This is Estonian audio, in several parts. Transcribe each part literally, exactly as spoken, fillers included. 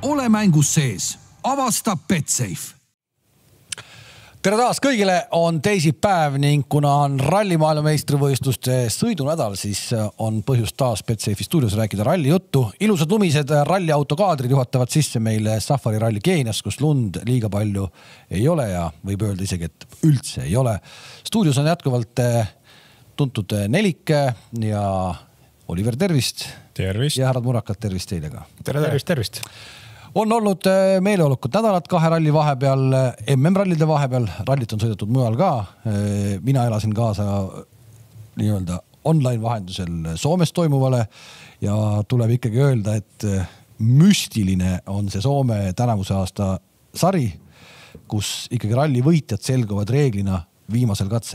ole mängus sees. Avasta Betsafe. Tere taas kõigile, on teisipäev ning kuna on rallimaailma meistrivõistluste sõidunädal, siis on põhjust taas Betsafe'i stuudios rääkida ralli juttu. Ilusad lumised ralliautokaadrid juhatavad sisse meile Safari ralli Keenias, kus lund liiga palju ei ole ja võib öelda isegi, et üldse ei ole. Stuudios on jätkuvalt tuntud Nelike ja Oliver, tervist. Tervist. Ja härrad Murakad, tervist teile ka. Tere, tervist, tervist. On olnud meeleolukud nädalat kahe ralli vahepeal, M M-rallide vahepeal, rallit on sõidetud mujal ka. Mina elasin kaasa nii-öelda online vahendusel Soomes toimuvale ja tuleb ikkagi öelda, et müstiline on see Soome tänavuse aasta sari, kus ikkagi ralli võitjad selguvad reeglina viimasel katsel.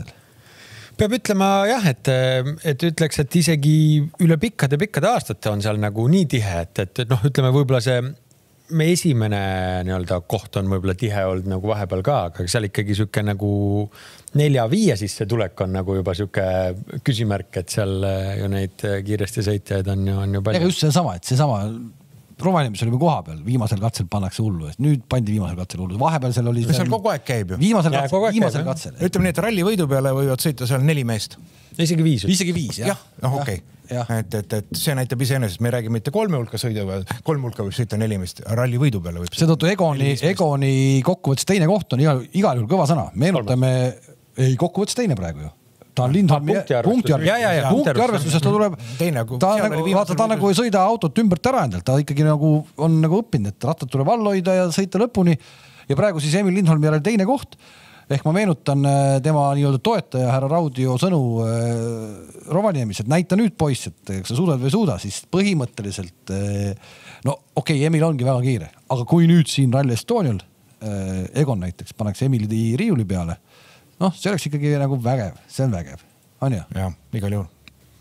Peab ütlema jah, et, et ütleks, et isegi üle pikkade pikkade aastate on seal nagu nii tihe, et, et noh, ütleme võib-olla see me esimene nii-öelda koht on võib-olla tihe olnud nagu vahepeal ka, aga seal ikkagi süke nagu nelja-viie sisse tulek on nagu juba süke küsimärk, et seal ju neid kiiresti sõitjaid on ju, on ju palju. Ega just see sama, et see sama Rovaniemi oli koha peal, viimasel katsel pannakse hullu. Nüüd pandi viimasel katsel hullu. Vahepeal seal oli... Seal kogu aeg käib ju. Viimasel ja, katsel. Viimasel käib, katsel. Ütleme nii, et ralli võidu peale võivad sõita seal neli meest. Isegi viis. Isegi viis, jah. jah no, okei. Okay. Et, et, et see näitab iseenesest, me räägime mitte kolme hulka sõida, kolm hulka võib sõita neli meest. Ralli võidu peale võib sõita. Seetõttu Egoni, Egoni kokkuvõttes teine koht on igal, igal juhul kõva sõna. Meenutame, ei kokkuvõttes teine praegu ju. Ta on Lindholmi punktiarvestusest, ta tuleb, Teine, ta, nagu, vaata, ta nagu ei sõida autot ümbert ära endalt, ta ikkagi nagu on nagu õppinud, et rattad tuleb all hoida ja sõita lõpuni ja praegu siis Emil Lindholmi järel teine koht, ehk ma meenutan tema nii-öelda toetaja härra Raudio sõnu äh, Rovaniemis, et näita nüüd poiss, et kas sa suudad või suuda, siis põhimõtteliselt äh, no okei, okay, Emil ongi väga kiire, aga kui nüüd siin Rally Estonial äh, Egon näiteks pannakse Emili riiuli peale, noh, see oleks ikkagi nagu vägev, see on vägev, on ju? Jah, igal juhul.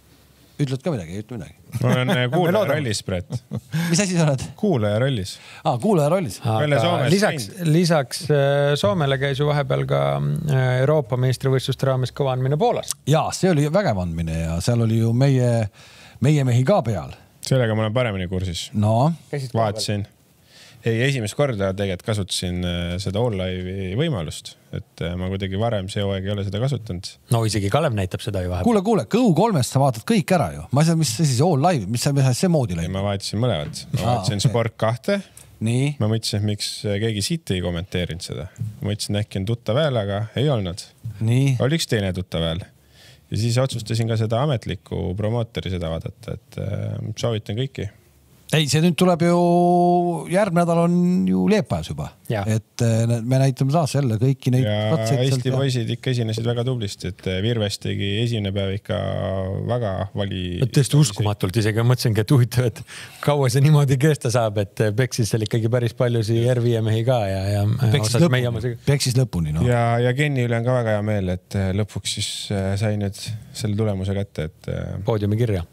Ütled ka midagi, ei ütle midagi. Ma olen kuulaja rollis, Brett. Mis asi sa oled? Kuulaja rollis. Aa, kuulaja rollis. Lisaks, lisaks Soomele käis ju vahepeal ka Euroopa meistrivõistluste raames kõva andmine Poolas. Jaa, see oli vägev andmine ja seal oli ju meie, meie mehi ka peal. Sellega ma olen paremini kursis. No. Vaatasin. Ei, esimest korda tegelikult kasutasin seda all-live'i võimalust, et ma kuidagi varem see hooaeg ei ole seda kasutanud. No isegi Kalev näitab seda ju vahepeal. Kuule, kuule, Kõu kolmest sa vaatad kõik ära ju. Ma ei saa, mis see siis all-live, mis see, see moodi läib? Ma vaatasin mõlevad. Ma vaatasin okay. Sport kahte. Nii. Ma mõtlesin, et miks keegi siit ei kommenteerinud seda. Ma mõtlesin, äkki on tuttav hääl, aga ei olnud. Nii. Oli üks teine tuttav hääl. Ja siis otsustasin ka seda ametlikku promootori seda vaadata, et soovitan kõiki. Ei, see nüüd tuleb ju, järgmine nädal on ju Leepajas juba, ja. Et me näitame taas jälle kõiki neid ja Eesti poisid ikka esinesid väga tublisti, et Virves tegi esimene päev ikka väga vali. Tõesti uskumatult isegi mõtlesingi, et huvitav, et kaua see niimoodi keesta saab, et peksis seal ikkagi päris paljusi R viie mehi ka ja, ja peksis lõpuni, peksis lõpuni no. ja, ja Kenni üle on ka väga hea meel, et lõpuks siis sai nüüd selle tulemuse kätte, et poodiumi kirja.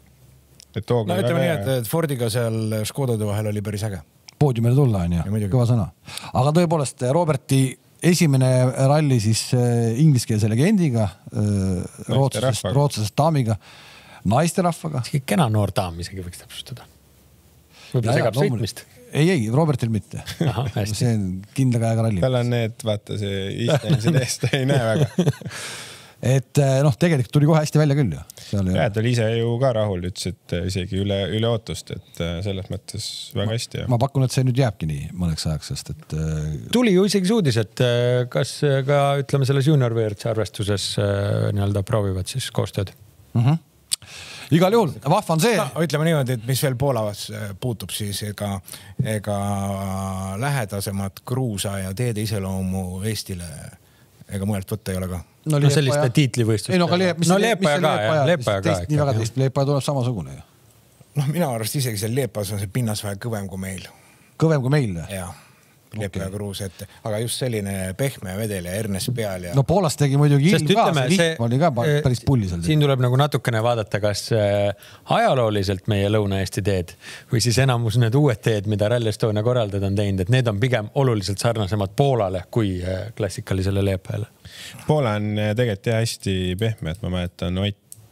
No ütleme nii, et Fordiga seal Škodode vahel oli päris äge. Poodiumile tulla on ju, kõva sõna. Aga tõepoolest, Roberti esimene ralli siis ingliskeelse legendiga, rootsasest, rootsasest daamiga, naisterahvaga. Kena noor daam isegi võiks täpsustada. Võib-olla segab sõitmist. Ei, ei, Robertil mitte. Aha, see on kindla käega ralli. Tal on need, vaata see istemised eest, ei näe väga. Et noh, tegelikult tuli kohe hästi välja küll ju. Ja, ta oli ise ju ka rahul, ütles, et isegi üle, üle ootust, et selles mõttes väga hästi. Ma, ma pakun, et see nüüd jääbki nii mõneks ajaks, sest et... Tuli ju isegi suudis, et kas ka ütleme selles junior V R C arvestuses nii-öelda proovivad siis koostööd. Mm-hmm. Igal juhul, vahva on see... No, ütleme niimoodi, et mis veel Poolas puutub, siis ega, ega lähedasemad kruusa ja teede iseloomu Eestile ega mõelt võtta ei ole ka. No, no selliste tiitlivõistlust. Ei no, aga Leep, no Leepaja ka, jah. Leepaja ka. Nii väga teist, Leepaja tuleb samasugune ju. Noh, mina arvast isegi seal Leepajas on see pinnas vähe kõvem kui meil. Kõvem kui meil? Jaa, Leepaja okay. Kruus, et aga just selline pehme vedel ja Ernes peal. Ja... No Poolas tegi muidugi ilm ka, see lihtm oli ka päris pulli seal. Siin tuleb nagu natukene vaadata, kas ajalooliselt meie Lõuna-Eesti teed või siis enamus need uued teed, mida Rally Estonia korraldajad on teinud, et need on pigem oluliselt sarnasemad Poolale kui klassikalisele Leepajale. Poola on tegelikult hästi pehme, et ma mäletan Ott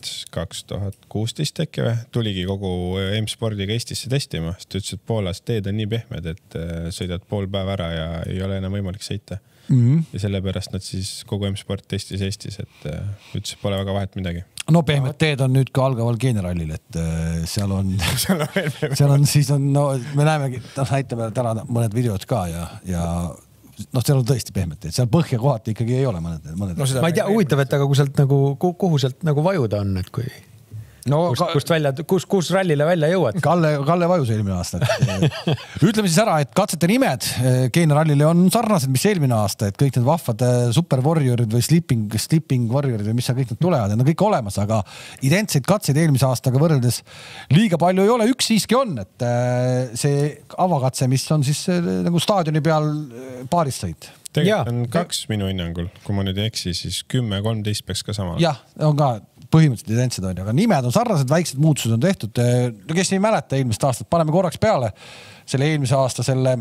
kaks tuhat kuusteist äkki või, tuligi kogu M-spordiga Eestisse testima, sest ütles, et Poolas teed on nii pehmed, et sõidad pool päeva ära ja ei ole enam võimalik sõita. Mm-hmm. Ja sellepärast nad siis kogu M-sport testis Eestis, et ütles, et pole väga vahet midagi. No pehmed teed on nüüd ka algaval geenerallil, et seal on, seal on siis on, no me näemegi, näitame täna mõned videod ka ja, ja noh, seal on tõesti pehmed teed, seal põhja kohati ikkagi ei ole mõned, mõned. No, ma ei tea, huvitav, et aga kui sealt nagu, kuhu sealt nagu vajuda on, et kui no, kust, ka... kust välja, kus, kus rallile välja jõuad? Kalle, Kalle vajus eelmine aasta. Ütleme siis ära, et katsete nimed geenerallile on sarnased, mis eelmine aasta, et kõik need vahvad super warriorid või sleeping, sleeping warriorid või mis seal kõik need tulevad, need on kõik olemas, aga identseid katseid eelmise aastaga võrreldes liiga palju ei ole. Üks siiski on, et see avakatse, mis on siis nagu staadioni peal paaris sõit. Tegelikult on kaks minu hinnangul, kui ma nüüd ei eksi, siis kümme kolmteist peaks ka sama. Jah, on ka põhimõtteliselt identsed on, aga nimed on sarnased, väiksed muutused on tehtud. No kes ei mäleta eelmist aastat, paneme korraks peale selle eelmise aasta selle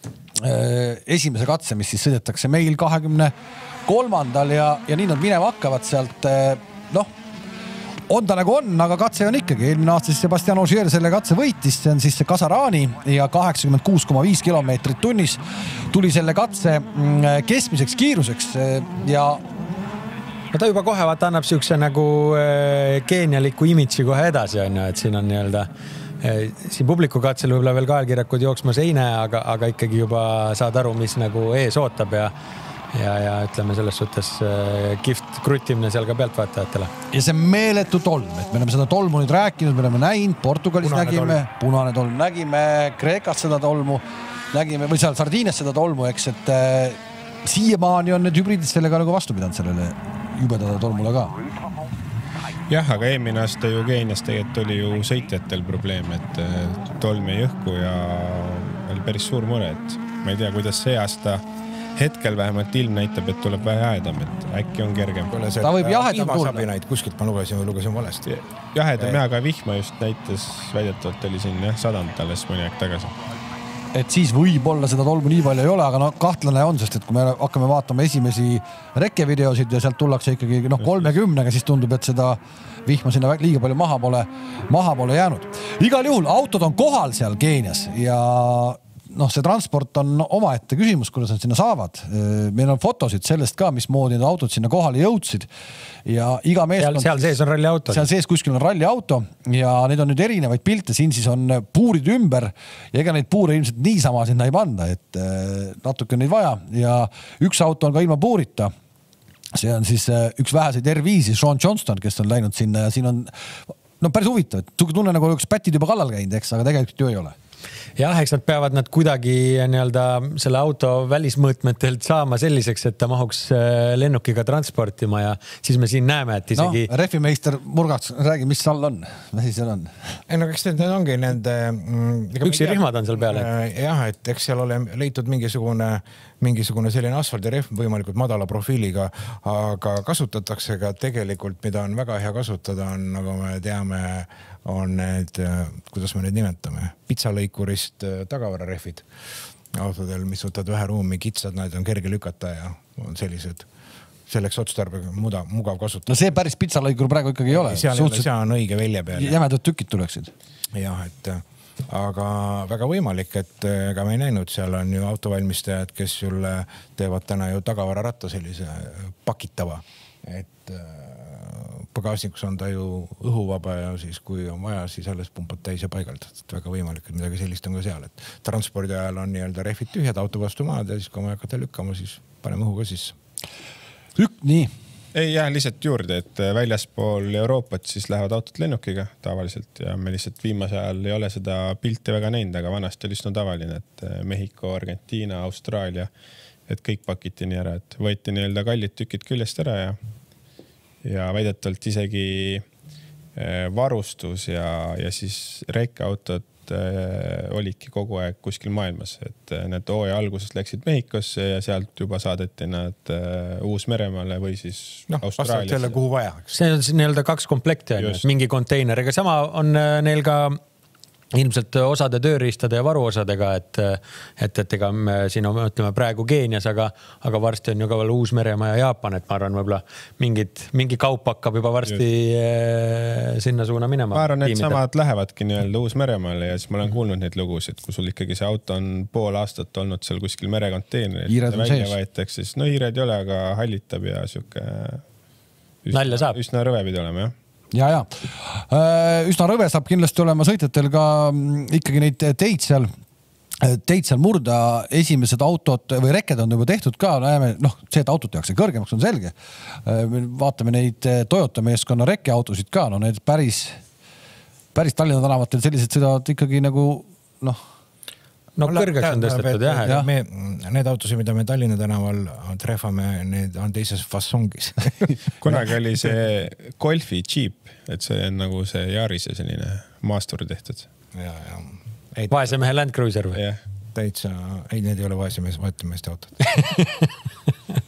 äh, esimese katse, mis siis sõidetakse meil kahekümne kolmandal ja, ja nii nad minema hakkavad sealt. Äh, noh, on ta nagu on, aga katse on ikkagi. Eelmine aasta siis Sebastian Ogier selle katse võitis, see on siis see Kasarani ja kaheksakümmend kuus koma viis kilomeetrit tunnis tuli selle katse keskmiseks kiiruseks ja no ta juba kohe vaata annab siukse nagu äh, geenialiku imitsi kohe edasi on ju, et siin on nii-öelda äh, siin publiku katsel võib-olla veel kaelkirjakud jooksmas ei näe, aga, aga ikkagi juba saad aru, mis nagu ees ootab ja ja, ja ütleme selles suhtes äh, kihvt kruttimine seal ka pealtvaatajatele. Ja see meeletu tolm, et me oleme seda tolmu nüüd rääkinud, me oleme näinud, Portugalis punane nägime, tolm. punane tolm nägime, Kreekas seda tolmu nägime või seal Sardiinias seda tolmu, eks, et äh, siiamaani on need hübriidid sellega nagu vastu pidanud sellele jubedada tolmule ka. Jah, aga eelmine aasta ju Keenias tegelikult oli ju sõitjatel probleem, et tolm ei õhku ja oli päris suur mure, et ma ei tea, kuidas see aasta hetkel vähemalt ilm näitab, et tuleb vähe jahedam, et äkki on kergem. Ta võib jahedam tulla. Kuskilt ma lugesin, lugesin valesti. Jahedam ja ka vihma just näitas, väidetavalt oli siin jah, sadanud alles mõni aeg tagasi. Et siis võib-olla seda tolmu nii palju ei ole, aga no kahtlane on, sest et kui me hakkame vaatama esimesi rekkevideosid ja sealt tullakse ikkagi noh, kolmekümnega, siis tundub, et seda vihma sinna liiga palju maha pole, maha pole jäänud. Igal juhul autod on kohal seal Keenias ja noh, see transport on omaette küsimus, kuidas nad sinna saavad. Meil on fotosid sellest ka, mismoodi need autod sinna kohale jõudsid ja iga meeskond... Seal, seal sees on ralliauto. Seal sees kuskil on ralliauto ja need on nüüd erinevaid pilte. Siin siis on puurid ümber ja ega neid puure ilmselt niisama sinna ei panda, et natuke on neid vaja ja üks auto on ka ilma puurita. See on siis üks väheseid R viisi, Sean Johnston, kes on läinud sinna ja siin on no päris huvitav, et tunne nagu üks pätid juba kallal käinud, eks, aga tegelikult ju ei ole. Jah, eks nad peavad nad kuidagi nii-öelda selle auto välismõõtmetelt saama selliseks, et ta mahuks lennukiga transportima ja siis me siin näeme, et isegi... No, refimeister Murgats, räägi, mis seal on? Mis seal on? Ei, no eks need ongi nende... Üksi rihmad on seal peale. Jah, et eks seal ole leitud mingisugune, mingisugune selline asfaldirehv võimalikult madala profiiliga, aga kasutatakse ka tegelikult, mida on väga hea kasutada, on, nagu me teame, on need, kuidas me need nimetame, pitsalõikurist tagavararehvid autodel, mis võtad vähe ruumi, kitsad, nad on kerge lükata ja on sellised selleks otstarbega mugav kasutada. No see päris pitsalõikur praegu ikkagi ei ole. Seal, Suhtselt... seal on õige välja peale. Jämedad tükid tuleksid. Jah, et aga väga võimalik, et ega me ei näinud, seal on ju autovalmistajad, kes sulle teevad täna ju tagavararatta sellise pakitava, et pagasnikus on ta ju õhuvaba ja siis kui on vaja, siis alles pumpad täis ja paigaldad. Väga võimalik, et midagi sellist on ka seal, et transpordi ajal on nii-öelda rehvid tühjad, auto vastu maad ja siis kui me hakata lükkama, siis paneme õhu ka sisse. Ük, nii. Ei jah, lihtsalt juurde, et väljaspool Euroopat siis lähevad autod lennukiga tavaliselt ja me lihtsalt viimase ajal ei ole seda pilti väga näinud, aga vanasti oli üsna tavaline, et Mehhiko, Argentiina, Austraalia, et kõik pakiti nii ära, et võeti nii-öelda kallid tükid küljest ära ja ja väidetavalt isegi varustus ja, ja siis rekkeautod olidki kogu aeg kuskil maailmas, et need hooaja alguses läksid Mehhikosse ja sealt juba saadeti nad Uus-Meremaale või siis no, Austraaliasse. Selle, kuhu vaja. See on nii-öelda kaks komplekti, mingi konteiner, ega sama on neil ka ilmselt osade tööriistade ja varuosadega, et, et, et ega me siin on, ütleme praegu Keenias, aga, aga varsti on ju ka veel Uus-Meremaa ja Jaapan, et ma arvan, võib-olla mingid, mingi kaup hakkab juba varsti Just. sinna suuna minema. Ma arvan, et samad lähevadki nii-öelda Uus-Meremaale ja siis ma olen kuulnud neid lugusid, kui sul ikkagi see auto on pool aastat olnud seal kuskil merekonteeneris. Hiired on sees. Võetakse, siis no hiired ei ole, aga hallitab ja siuke üsna, nalja saab. Üsna rõve pidi olema, jah. Ja, ja. Üsna rõve saab kindlasti olema sõitjatel ka ikkagi neid teid seal, teid seal murda. Esimesed autod või rekked on juba tehtud ka. Näeme, noh, see, et autot tehakse kõrgemaks on selge. Vaatame neid Toyota meeskonna rekkeautosid ka. No need päris, päris Tallinna tänavatel sellised sõidavad ikkagi nagu, noh, No kõrgeks on tõstetud, jah. jah. Me, need autosid, mida me Tallinna tänaval trefame, need on teises fassongis. Kunagi oli see Golfi Jeep, et see on nagu see Yarise selline maastur tehtud. Ja, ja. Ei, vaesemehe Land Cruiser või? Jah. Täitsa, ei, need ei ole vaesemees, vaetemeeste autod.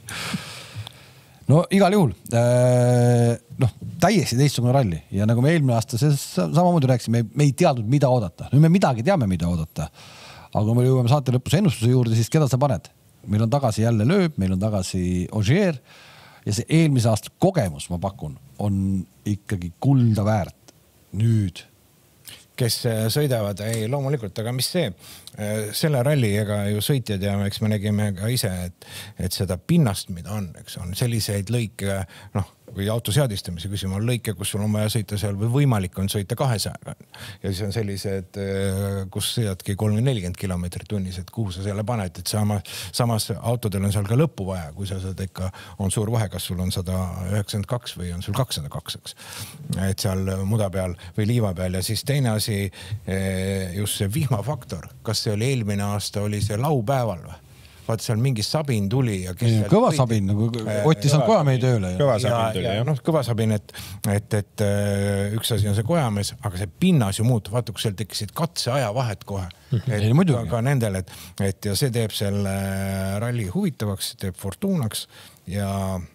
No igal juhul, noh, täiesti teistsugune ralli ja nagu me eelmine aasta samamoodi rääksime, me ei teadnud, mida oodata. Nüüd me midagi teame, mida oodata. Aga kui me jõuame saate lõpus ennustuse juurde, siis keda sa paned? Meil on tagasi jälle Lööb, meil on tagasi Ogier ja see eelmise aasta kogemus, ma pakun, on ikkagi kulda väärt. Nüüd. Kes sõidavad, ei loomulikult, aga mis see? Selle ralli ega ju sõitjad ja eks me nägime ka ise, et, et seda pinnast, mida on, eks on selliseid lõike, noh, või autoseadistamise küsima on lõike, kus sul on vaja sõita seal või võimalik on sõita kahesajaga. Ja siis on sellised, kus sõidadki kolmkümmend nelikümmend kilomeetrit tunnis, et kuhu sa selle paned, et sama, samas autodel on seal ka lõppu vaja, kui sa saad ikka, on suur vahe, kas sul on sada üheksakümmend kaks või on sul kakssada kaks, et seal muda peal või liiva peal ja siis teine asi, just see vihmafaktor, kas see oli eelmine aasta, oli see laupäeval või? Vaat seal mingi sabin tuli ja kes kõva sabin, nagu Otti saanud kojamehi tööle. Kõva sabin tuli, jah. No, kõva sabin, et, et, et üks asi on see kojamees, aga see pinnas ju muutub. Vaata, kui seal tekkisid katse aja vahet kohe. Et ei, ka, ka nendel, et, et ja see teeb selle ralli huvitavaks, teeb fortuunaks ja,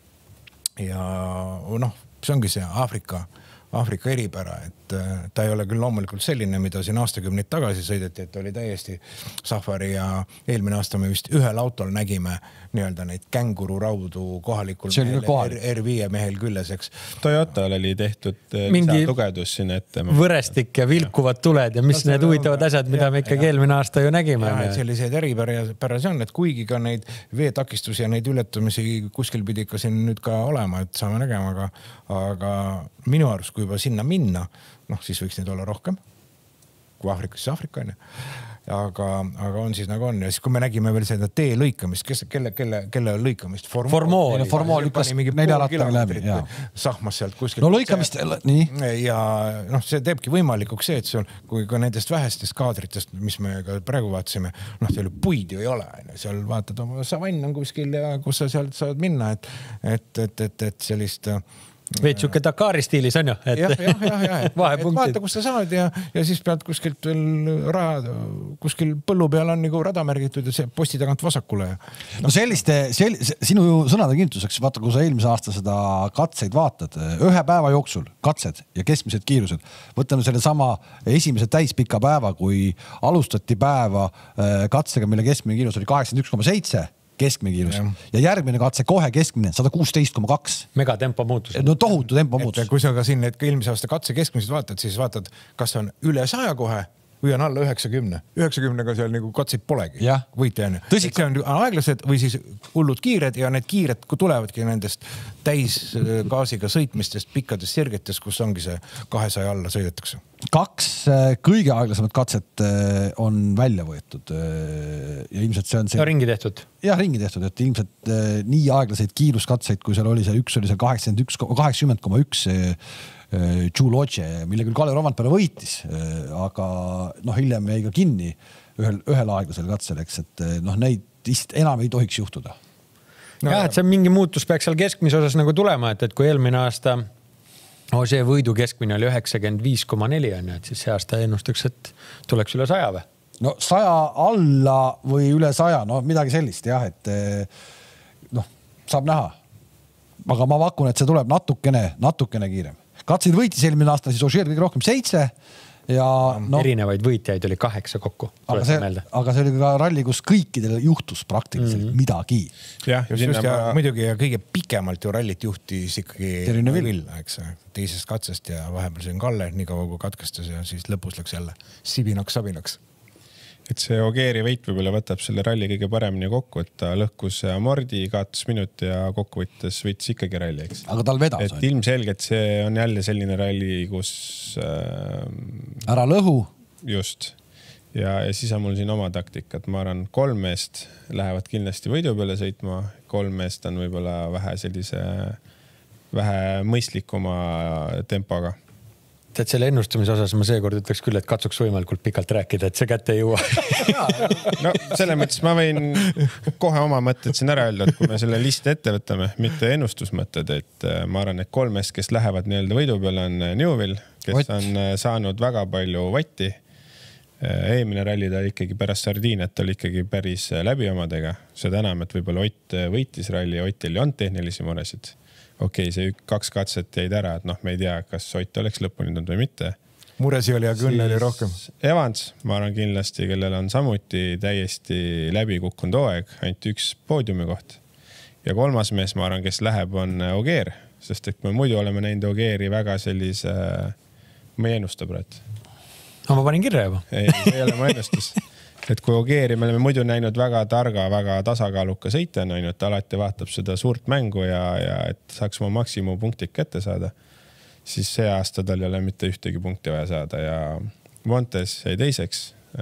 ja noh, see ongi see Aafrika Aafrika eripära, et ta ei ole küll loomulikult selline, mida siin aastakümneid tagasi sõideti, et oli täiesti safari ja eelmine aasta me vist ühel autol nägime nii-öelda neid känguru raudu kohalikul mehel, R viie mehel külles, eks. Toyotal oli tehtud mingi tugevdus siin ette. Võrestik ja vilkuvad tuled ja mis no, need huvitavad asjad, mida ja, me ikkagi eelmine aasta ju nägime. Ja, selliseid eripärasi on, et kuigi ka neid veetakistusi ja neid ületamisi kuskil pidi ka siin nüüd ka olema, et saame nägema, aga, aga minu arust, kui juba sinna minna, noh, siis võiks neid olla rohkem. Kui Aafrika, siis Aafrika on. Aga, aga on siis nagu on. Ja siis kui me nägime veel seda tee lõikamist, kes, kelle, kelle, kelle lõikamist? Formool. Formool lükkas nelja rattaga läbi. Sahmas sealt kuskil. No lõikamist, nii. Ja noh, see teebki võimalikuks see, et sul, kui ka nendest vähestest kaadritest, mis me ka praegu vaatasime, noh, seal puid ju ei ole. Seal vaatad oma savann on kuskil ja kus sa sealt saad minna, et, et, et, et, et sellist veid siuke Dakari stiilis on ju, et jah, jah, jah, jah. Et vaata, kus sa saad ja, ja siis pead kuskilt veel raha, kuskil põllu peal on nagu rada märgitud ja see posti tagant vasakule. No selliste, sel, sinu sõnade kinnituseks, vaata, kui sa eelmise aasta seda katseid vaatad, ühe päeva jooksul katsed ja keskmised kiirused, võtame selle sama esimese täispika päeva, kui alustati päeva katsega, mille keskmine kiirus oli kaheksakümmend üks koma seitse keskmine kiirus. Ja. ja järgmine katse kohe keskmine sada kuusteist koma kaks. Megatempo muutus. No tohutu tempo muutus. Kui sa ka siin need eelmise aasta katse keskmised vaatad, siis vaatad, kas on üle saja kohe või on alla üheksakümne. üheksakümnega seal nagu katseid polegi. Võite on. Tõsi, see on aeglased või siis hullud kiired ja need kiired, kui tulevadki nendest täis gaasiga sõitmistest, pikkadest sirgetest, kus ongi see kahesaja alla sõidetakse. Kaks kõige aeglasemat katset on välja võetud ja ilmselt see on see... Ja ringi tehtud. Jah, ringi tehtud, et ilmselt nii aeglaseid kiiruskatseid, kui seal oli see üks, oli see kaheksakümmend koma üks Giuloce, mille küll Kalle Romantpere võitis, aga noh, hiljem jäi ka kinni ühel, ühel aeglasel katsel, eks, et noh, neid vist enam ei tohiks juhtuda. No, jah, et see mingi muutus peaks seal keskmise osas nagu tulema, et, et kui eelmine aasta oh, see võidu keskmine oli üheksakümmend viis koma neli on, et siis see aasta ennustaks, et tuleks üle saja või? No saja alla või üle saja, no midagi sellist jah, et noh, saab näha. Aga ma pakun, et see tuleb natukene, natukene kiirem. Katsid võitis eelmine aasta siis Ogier kõige rohkem seitse ja no, erinevaid võitjaid oli kaheksa kokku. Aga see, aga see oli ka ralli, kus kõikidel juhtus praktiliselt mm-hmm. midagi. Jah, just, just ja ma... muidugi ja kõige pikemalt ju rallit juhtis ikkagi Terine Vill, eks teisest katsest ja vahepeal see on Kalle nii kaua kui katkestas ja siis lõpus läks jälle sibinaks-sabinaks. Et see Ogieri võit võib-olla võtab selle ralli kõige paremini kokku, et ta lõhkus Mordi, kaotas minut ja kokkuvõttes võitis ikkagi ralli, eks. Aga tal vedas. Et ilmselgelt see on jälle selline ralli, kus... Äh, ära lõhu. Just. Ja, ja siis on mul siin oma taktika, et ma arvan, kolm meest lähevad kindlasti võidu peale sõitma. Kolm meest on võib-olla vähe sellise, vähe mõistlikuma tempoga. Et selle ennustamise osas ma seekord ütleks küll, et katsuks võimalikult pikalt rääkida, et see kätte ei jõua. No selle mõttes ma võin kohe oma mõtted siin ära öelda, et kui me selle listi ette võtame, mitte ennustusmõtted, et ma arvan, et kolmest, kes lähevad nii-öelda võidu peale on Newvil, kes Ott. on saanud väga palju vatti. Eelmine ralli ta ikkagi pärast Sardiiniat oli ikkagi päris läbi omadega. Seda enam, et võib-olla Ott võitis ralli, Otil on tehnilisi muresid. Okei, okay, see kaks katset jäid ära, et noh, me ei tea, kas Ott oleks lõpuni tulnud või mitte. Muresi oli ja kõnne oli rohkem. Evans, ma arvan kindlasti, kellel on samuti täiesti läbi kukkunud hooaeg, ainult üks poodiumi koht. Ja kolmas mees, ma arvan, kes läheb, on Ogier, sest et me muidu oleme näinud Ogieri väga sellise, ma ei ennusta praegu. No, ma panin kirja juba. Ei, see ei ole ma ennustus. Et kui Ogieri me oleme muidu näinud väga targa, väga tasakaaluka sõita, näinud, ta alati vaatab seda suurt mängu ja, ja et saaks oma maksimumpunktid kätte saada, siis see aasta tal ei ole mitte ühtegi punkti vaja saada ja Montes jäi teiseks.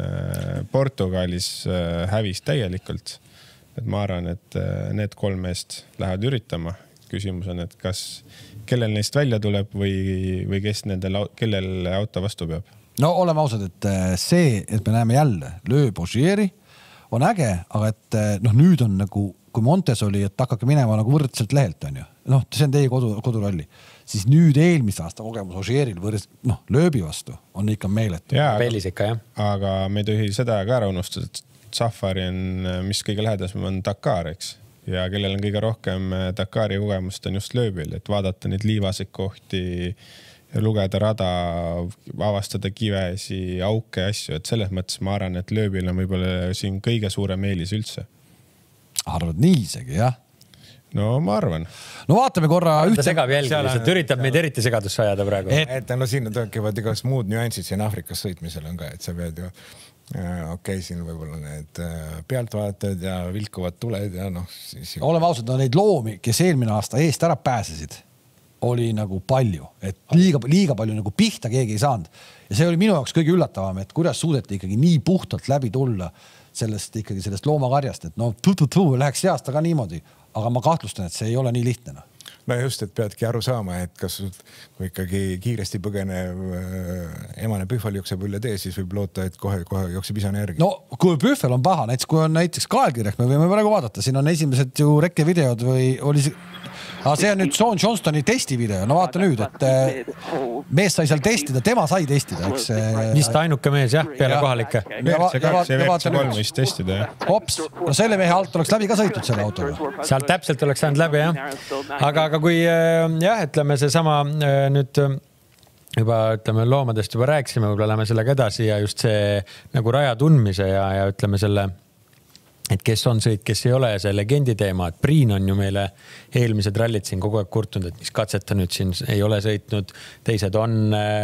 Portugalis hävis täielikult. Et ma arvan, et need kolm meest lähevad üritama. Küsimus on, et kas, kellel neist välja tuleb või, või kes nendel, kellel auto vastu peab. No oleme ausad, et see, et me näeme jälle lööb Ogieri on äge, aga et noh, nüüd on nagu, kui Montes oli, et hakake minema nagu võrdselt lehelt on ju. Noh, see on teie kodu, koduralli. Siis nüüd eelmise aasta kogemus Ogieril võrdes, noh, lööbi vastu on ikka meeletu. Pelis ikka, jah. Aga me tohi seda ka ära unustada, et Safari on, mis kõige lähedasem on Dakar, eks. Ja kellel on kõige rohkem Dakari kogemust on just lööbil, et vaadata neid liivaseid kohti, lugeda rada, avastada kivesi, auke asju, et selles mõttes ma arvan, et lööbil on võib-olla siin kõige suurem eelis üldse. Arvad nii isegi, jah? No ma arvan. No vaatame korra ühte... Ta segab jälgi, lihtsalt üritab meid eriti segadusse ajada praegu. Et, et no siin tõkivad igas muud nüansid siin Afrikas sõitmisel on ka, et sa pead ju okei, okay, siin võib-olla need pealtvaatajad ja vilkuvad tuled ja noh. Siis... Oleme ausad, no neid loomi, kes eelmine aasta eest ära pääsesid, oli nagu palju, et liiga, liiga palju nagu pihta keegi ei saanud. Ja see oli minu jaoks kõige üllatavam, et kuidas suudeti ikkagi nii puhtalt läbi tulla sellest ikkagi sellest loomakarjast, et no tu-tu-tu läheks see aasta ka niimoodi, aga ma kahtlustan, et see ei ole nii lihtne. No just, et peadki aru saama, et kas kui ikkagi kiiresti põgenev emane pühval jookseb üle tee, siis võib loota, et kohe, kohe jookseb isane järgi. No kui pühvel on paha, näiteks kui on näiteks kaelkirjak, me võime praegu vaadata, siin on esimesed ju rekkevideod või oli see... Aga see on nüüd Sean Johnstoni testivideo. No vaata nüüd, et mees sai seal testida, tema sai testida, eks. Vist ainuke mees, jah, peale kohalike. see veertsi kolm vist testida, jah. Hops, no selle mehe alt oleks läbi ka sõitud selle autoga. Sealt täpselt oleks saanud läbi, jah. Aga, aga kui, jah, ütleme see sama nüüd juba, ütleme, loomadest juba rääksime, võib-olla läheme sellega edasi ja just see nagu raja tundmise ja, ja ütleme selle et kes on sõit, kes ei ole see legendi teema, et Priin on ju meile eelmised rallit siin kogu aeg kurtunud, et mis katset ta nüüd siin ei ole sõitnud, teised on,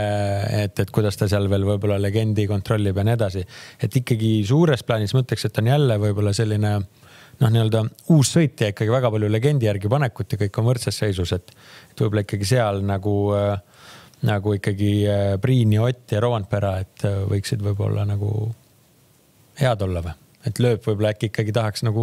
et, et kuidas ta seal veel võib-olla legendi kontrollib ja nii edasi. Et ikkagi suures plaanis mõtleks, et on jälle võib-olla selline noh, nii-öelda uus sõit ja ikkagi väga palju legendi järgi panekut ja kõik on võrdses seisus, et, et võib-olla ikkagi seal nagu, nagu ikkagi Priin ja Ott ja Rovanpera, et võiksid võib-olla nagu head olla või? Et lööb võib-olla äkki ikkagi tahaks nagu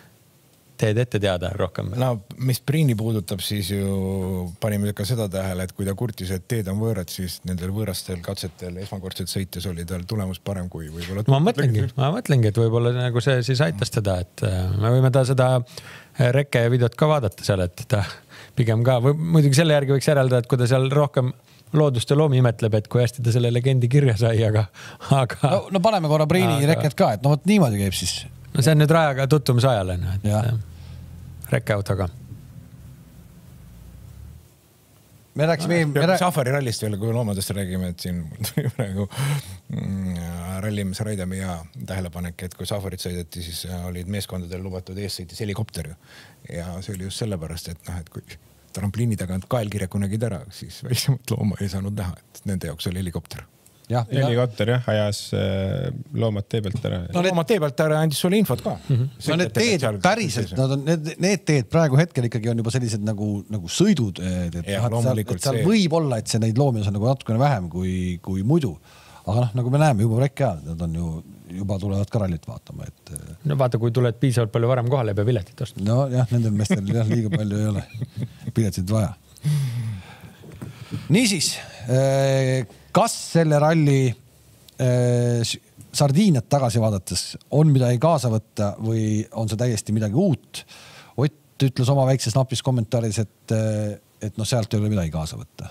teed ette teada rohkem. No, mis Priini puudutab, siis ju panime ka seda tähele, et kui ta kurtis, et teed on võõrad, siis nendel võõrastel katsetel esmakordselt sõites oli tal tulemus parem kui võib-olla... Ma mõtlengi, ma mõtlengi, et võib-olla nagu see siis aitas teda, et me võime ta seda rekke videot ka vaadata seal, et ta pigem ka, või muidugi selle järgi võiks järelda, et kui ta seal rohkem loodust ja loomi imetleb, et kui hästi ta selle legendi kirja sai, aga... aga... No, no paneme korra Priini aga... rekket ka, et no vot niimoodi käib siis. No see on nüüd rajaga tuttumise ajal, et rekkeautoga. me rääksime me rääk... Safari rallist veel, kui loomadest räägime, et siin praegu rallimees Raidami ja tähelepanek, et kui Safarit sõideti, siis olid meeskondadel lubatud ees sõitis helikopter ja see oli just sellepärast, et noh, et kui trampliini tagant kaelkirjaku nägid ära, siis väiksemat looma ei saanud näha, et nende jaoks oli helikopter. Ja, helikopter jah, ajas loomad tee pealt ära. No loomad tee pealt ära andis sulle infot ka. Mm-hmm. No need teed päriselt, no, need, need teed praegu hetkel ikkagi on juba sellised nagu, nagu sõidud, et, et, ja, seal, et seal see... võib olla, et see neid loomi on nagu natukene vähem kui, kui muidu. Aga noh, nagu me näeme juba rekki ajal, nad on ju juba tulevad ka rallit vaatama. Et... No vaata, kui tuled piisavalt palju varem kohale, ei pea piletit osta. No jah, nendel meestel jah, liiga palju ei ole piletit vaja. Niisiis, kas selle ralli äh, Sardiiniat tagasi vaadates on midagi kaasa võtta või on see täiesti midagi uut? Ott ütles oma väikses napis kommentaaris, et, et no sealt ei ole midagi kaasa võtta.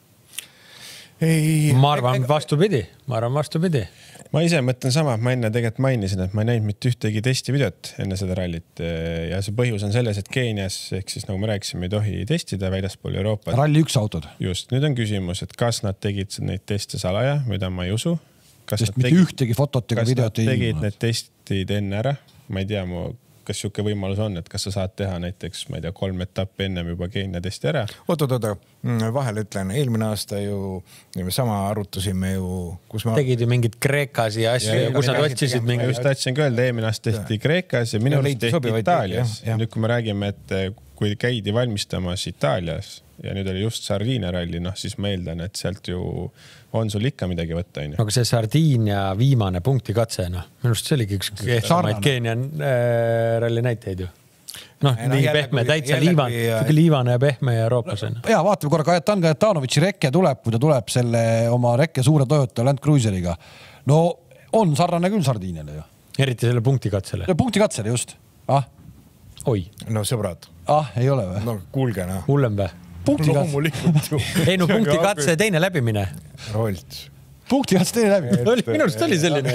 Ei, ma arvan vastupidi, ma arvan vastupidi. Ma ise mõtlen sama, ma enne tegelikult mainisin, et ma ei näinud mitte ühtegi testivideot enne seda rallit ja see põhjus on selles, et Keenias, ehk siis nagu me rääkisime, ei tohi testida väljaspool Euroopat. Ralli üks autod. Just, nüüd on küsimus, et kas nad tegid neid teste salaja, mida ma ei usu. Kas Sest mitte tegid, ühtegi fotot ega videot ei tegid need testid enne ära, ma ei tea, mu kas siuke võimalus on, et kas sa saad teha näiteks, ma ei tea, kolm etappi ennem juba Keenia testi ära? Oot, oot, oot, vahel ütlen, eelmine aasta ju sama arutusime ju, kus ma... Tegid ju mingid Kreekas ja asju, ja, kus nad otsisid mingi... Ma just tahtsin ka öelda, eelmine aasta tehti Kreekas ja minu arust tehti Itaalias. Nüüd, kui me räägime, et kui käidi valmistamas Itaalias ja nüüd oli just Sardiinia ralli, noh siis ma eeldan, et sealt ju on sul ikka midagi võtta. Aga see Sardiinia viimane punkti katse, noh, minu arust see oligi üks kehvamaid Keenia äh, ralli näiteid ju. Noh, ei, nii no, pehme, täitsa liivane, ja... liivane ja pehme ja Euroopas on. Ja vaatame korra, Kajetan Kajetanovitši rekke tuleb, kui ta tuleb selle oma rekke suure Toyota Land Cruiseriga. No on sarnane küll Sardiiniale ju. Eriti selle punkti katsele. Punkti katsele just. Ah? Oi. No sõbrad. Ah, ei ole või? No kuulge, no. Hullem või? Punkti katse. Ei, no punkti katse teine läbimine. Rolt. Punkti katse teine läbimine. Minu arust oli selline.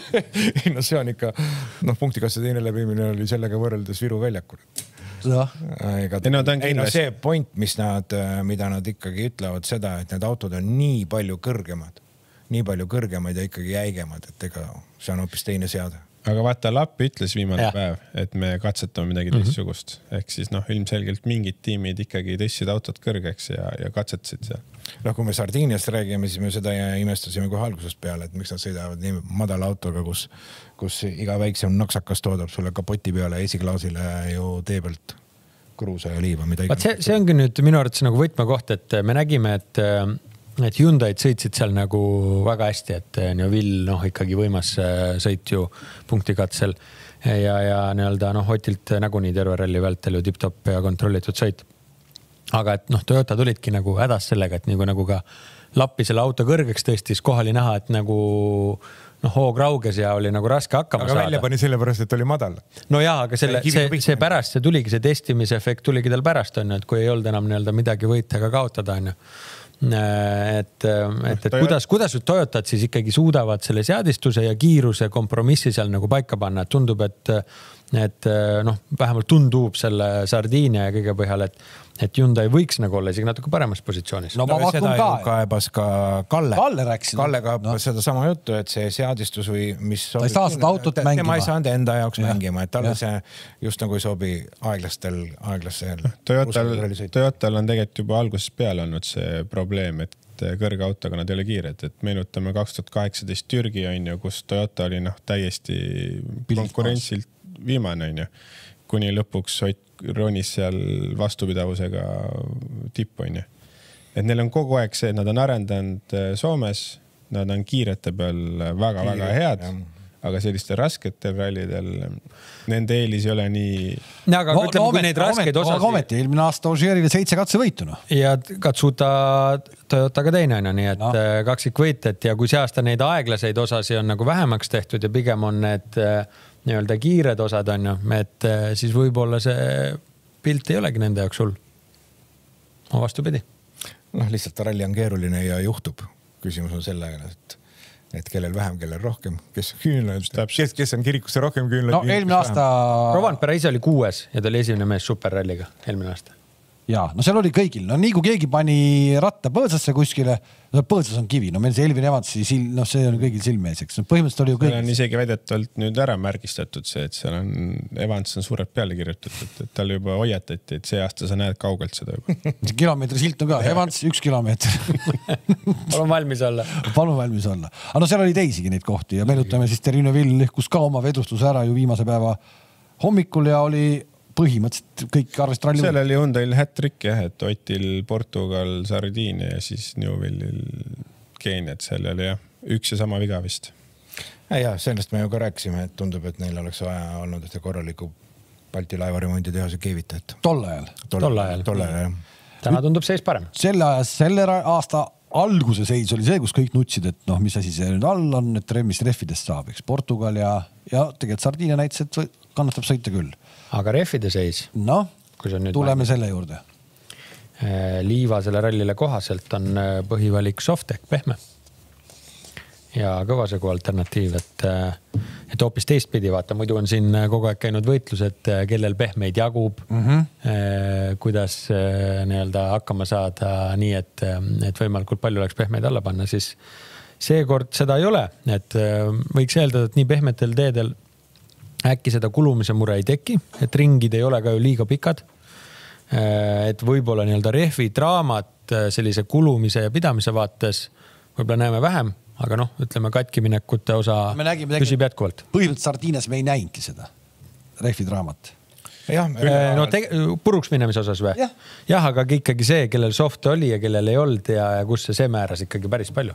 Ei, no see on ikka, noh, punkti katse teine läbimine oli sellega võrreldes Viru väljakul. Ja. Ei, no, ei, no see point, mis nad, mida nad ikkagi ütlevad seda, et need autod on nii palju kõrgemad, nii palju kõrgemad ja ikkagi jäigemad, et ega see on hoopis teine seade. Aga vaata, Lapp ütles viimane ja. päev, et me katsetame midagi mm -hmm. teistsugust. Ehk siis noh, ilmselgelt mingid tiimid ikkagi tõstsid autot kõrgeks ja, ja katsetasid seal. No kui me Sardiiniast räägime, siis me seda imestasime kohe algusest peale, et miks nad sõidavad nii madala autoga, kus, kus iga väiksem naksakas toodab sulle kapoti peale esiklaasile ju tee pealt kruusa ja liiva. Mida Vaat see, see ongi nüüd minu arvates nagu võtmekoht, et me nägime, et et Hyundai'd sõitsid seal nagu väga hästi, et Neuvill noh, ikkagi võimas sõit ju punktikatsel ja, ja nii-öelda noh, Otilt nagunii terve ralli vältel ju tipp-top ja kontrollitud sõit. Aga et noh, Toyota tulidki nagu hädas sellega, et nagu, nagu ka Lappi selle auto kõrgeks tõstis, kohali näha, et nagu noh, hoog rauges ja oli nagu raske hakkama aga saada. Aga välja pani sellepärast, et oli madal. No jaa, aga selle, see, see pärast, see tuligi, see testimise efekt tuligi tal pärast, on, et kui ei olnud enam nii-öelda midagi võita ega kaotada, on ju. Et, et, et kuidas, kuidas nüüd Toyotad siis ikkagi suudavad selle seadistuse ja kiiruse kompromissi seal nagu paika panna, et tundub, et, et noh, vähemalt tundub selle Sardiinia ja kõige põhjal, et, et Hyundai võiks nagu olla isegi natuke paremas positsioonis. No ma pakun ka. Kaebas ka Kalle. Kalle rääksin. Kalle kaebas no. seda sama juttu, et see seadistus või mis ta ei saa seda autot mängima. Tema ei saanud enda jaoks ja. mängima, et talle see just nagu ei sobi aeglastel, aeglastel. Toyotal, Toyotal on tegelikult juba algusest peale olnud see probleem, et kõrge autoga nad ei ole kiired, et meenutame kaks tuhat kaheksateist Türgi on ju, kus Toyota oli noh, täiesti konkurentsilt viimane on ju, kuni lõpuks ronis seal vastupidavusega tipp on ju. Et neil on kogu aeg see, et nad on arendanud Soomes, nad on kiirete peal väga-väga head, ja. aga selliste rasketel rallidel nende eelis ei ole nii... Ja, aga no, ütleme, no, kui neid raskeid osas... Aga ometi, eelmine aasta Ožeerile seitse katse võituna. Ja Katsuta Toyotaga teine on, nii et no. kaksik võit, et ja kui see aasta neid aeglaseid osasi on nagu vähemaks tehtud ja pigem on need nii-öelda kiired osad on ju, et siis võib-olla see pilt ei olegi nende jaoks hull. Ma vastupidi. Noh, lihtsalt ralli on keeruline ja juhtub. Küsimus on sellega, et et kellel vähem, kellel rohkem, kes, kes, kes on kirikusse rohkem küünlad. No eelmine aasta... Rovanpera ise oli kuues ja ta oli esimene mees superralliga eelmine aasta. ja no seal oli kõigil, no nii kui keegi pani ratta põõsasse kuskile, no põõsas on kivi, no meil see Elvin Evansi silm, noh see on kõigil silmeeseks, no põhimõtteliselt oli ju kõik. Seal on isegi väidetavalt nüüd ära märgistatud see, et seal on, Evans on suurelt peale kirjutatud, et tal juba hoiatati, et see aasta sa näed kaugelt seda juba. Kilomeetri silt on ka, Evans üks kilomeeter. Palun valmis olla. Palun valmis olla. Aga no seal oli teisigi neid kohti ja meenutame siis Terrine Vill lõhkus ka oma vedustuse ära ju viimase päeva hommikul ja oli põhimõtteliselt kõik arvest ralli. Seal oli Hyundai'l hat-trick jah, et Otil Portugal, Sardiinia ja siis Newville'il Keenia, et seal oli jah, üks ja sama viga vist. Ja sellest me ju ka rääkisime, et tundub, et neil oleks vaja olnud ühte korraliku Balti laevaremondi tehase keevitajat. Tol ajal. Tol ajal. Tol ajal, jah. Täna tundub seis parem. Selle ajas, selle aasta alguse seis oli see, kus kõik nutsid, et noh, mis asi see nüüd all on, et mis rehvidest saab, eks Portugal ja, ja tegelikult Sardiinia näitas, et kannatab sõita küll. Aga rehvide seis? No, tuleme valmis. Selle juurde. Liiva selle rallile kohaselt on põhivalik Softek, pehme. Ja kõvasegu alternatiiv, et, et hoopis teistpidi vaata, muidu on siin kogu aeg käinud võitlus, et kellel pehmeid jagub, mm -hmm. kuidas nii-öelda hakkama saada nii, et, et võimalikult palju oleks pehmeid alla panna, siis seekord seda ei ole, et võiks eeldada, et nii pehmetel teedel äkki seda kulumise mure ei teki, et ringid ei ole ka ju liiga pikad, et võib-olla nii-öelda rehvi draamat sellise kulumise ja pidamise vaates võib-olla näeme vähem, aga noh, ütleme katkiminekute osa püsib jätkuvalt. Põhimõtteliselt Sardiinias me ei näinudki seda rehvi draamat. Jah, no te, puruks minemise osas või? Jah. Jah, aga ikkagi see, kellel soft oli ja kellel ei olnud ja, ja kus see, see määras ikkagi päris palju.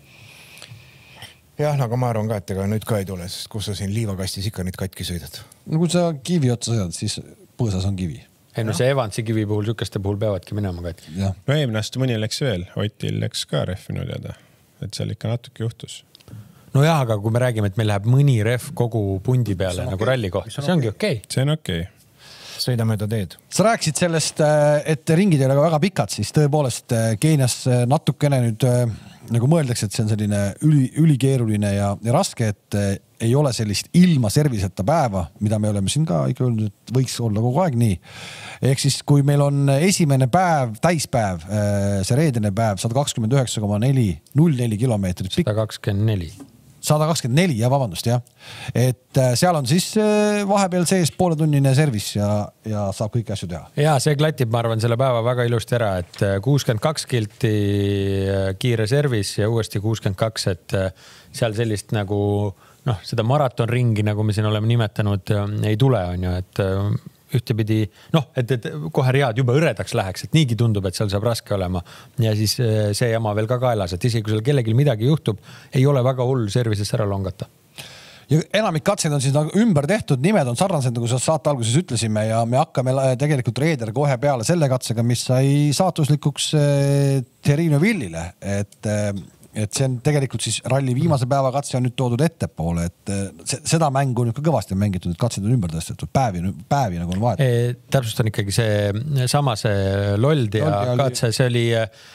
Jah, aga ma arvan ka, et ega nüüd ka ei tule, sest kus sa siin liivakastis ikka neid katki sõidad. No kui sa kivi otsa sõidad, siis põõsas on kivi. Ei no see Evansi kivi puhul, sükeste puhul peavadki minema katki. No eelmine aasta mõni läks veel, Otil läks ka rehvinu teada, et seal ikka natuke juhtus. No jah, aga kui me räägime, et meil läheb mõni rehv kogu pundi peale nagu okay. Ralli koht, see ongi okei. Okay. See on okei. Okay. Sõida mööda teed. Sa rääkisid sellest, et ringid ei ole väga pikad, siis tõepoolest Keenias natukene nüüd nagu mõeldakse, et see on selline üli, ülikeeruline ja, ja raske, et ei ole sellist ilma serviseta päeva, mida me oleme siin ka ikka öelnud, et võiks olla kogu aeg nii. Ehk siis, kui meil on esimene päev, täispäev, see reedene päev, sada kakskümmend üheksa koma neli null neli kilomeetrit. sada kakskümmend neli sada kakskümmend neli ja vabandust, jah. Et seal on siis vahepeal sees pooletunnine servis ja, ja saab kõiki asju teha. Ja see klatib, ma arvan, selle päeva väga ilusti ära, et kuuskümmend kaks kilti kiire servis ja uuesti kuuskümmend kaks, et seal sellist nagu noh, seda maratonringi, nagu me siin oleme nimetanud, ei tule, on ju, et ühtepidi, noh, et, et kohe read juba õredaks läheks, et niigi tundub, et seal saab raske olema. Ja siis see jama veel ka kaelas, et isegi kui seal kellegil midagi juhtub, ei ole väga hull servises ära longata. Ja enamik katseid on siis nagu ümber tehtud, nimed on sarnased, nagu saate alguses ütlesime ja me hakkame tegelikult reeder kohe peale selle katsega, mis sai saatuslikuks Terrine Villile, et et see on tegelikult siis ralli viimase päeva katse on nüüd toodud ettepoole, et seda mängu on nüüd ka kõvasti mängitud, et katsed on ümber tõstetud, päevi, päevi nagu on vahet. E, täpselt on ikkagi see sama see Lold ja Loldi katse, see oli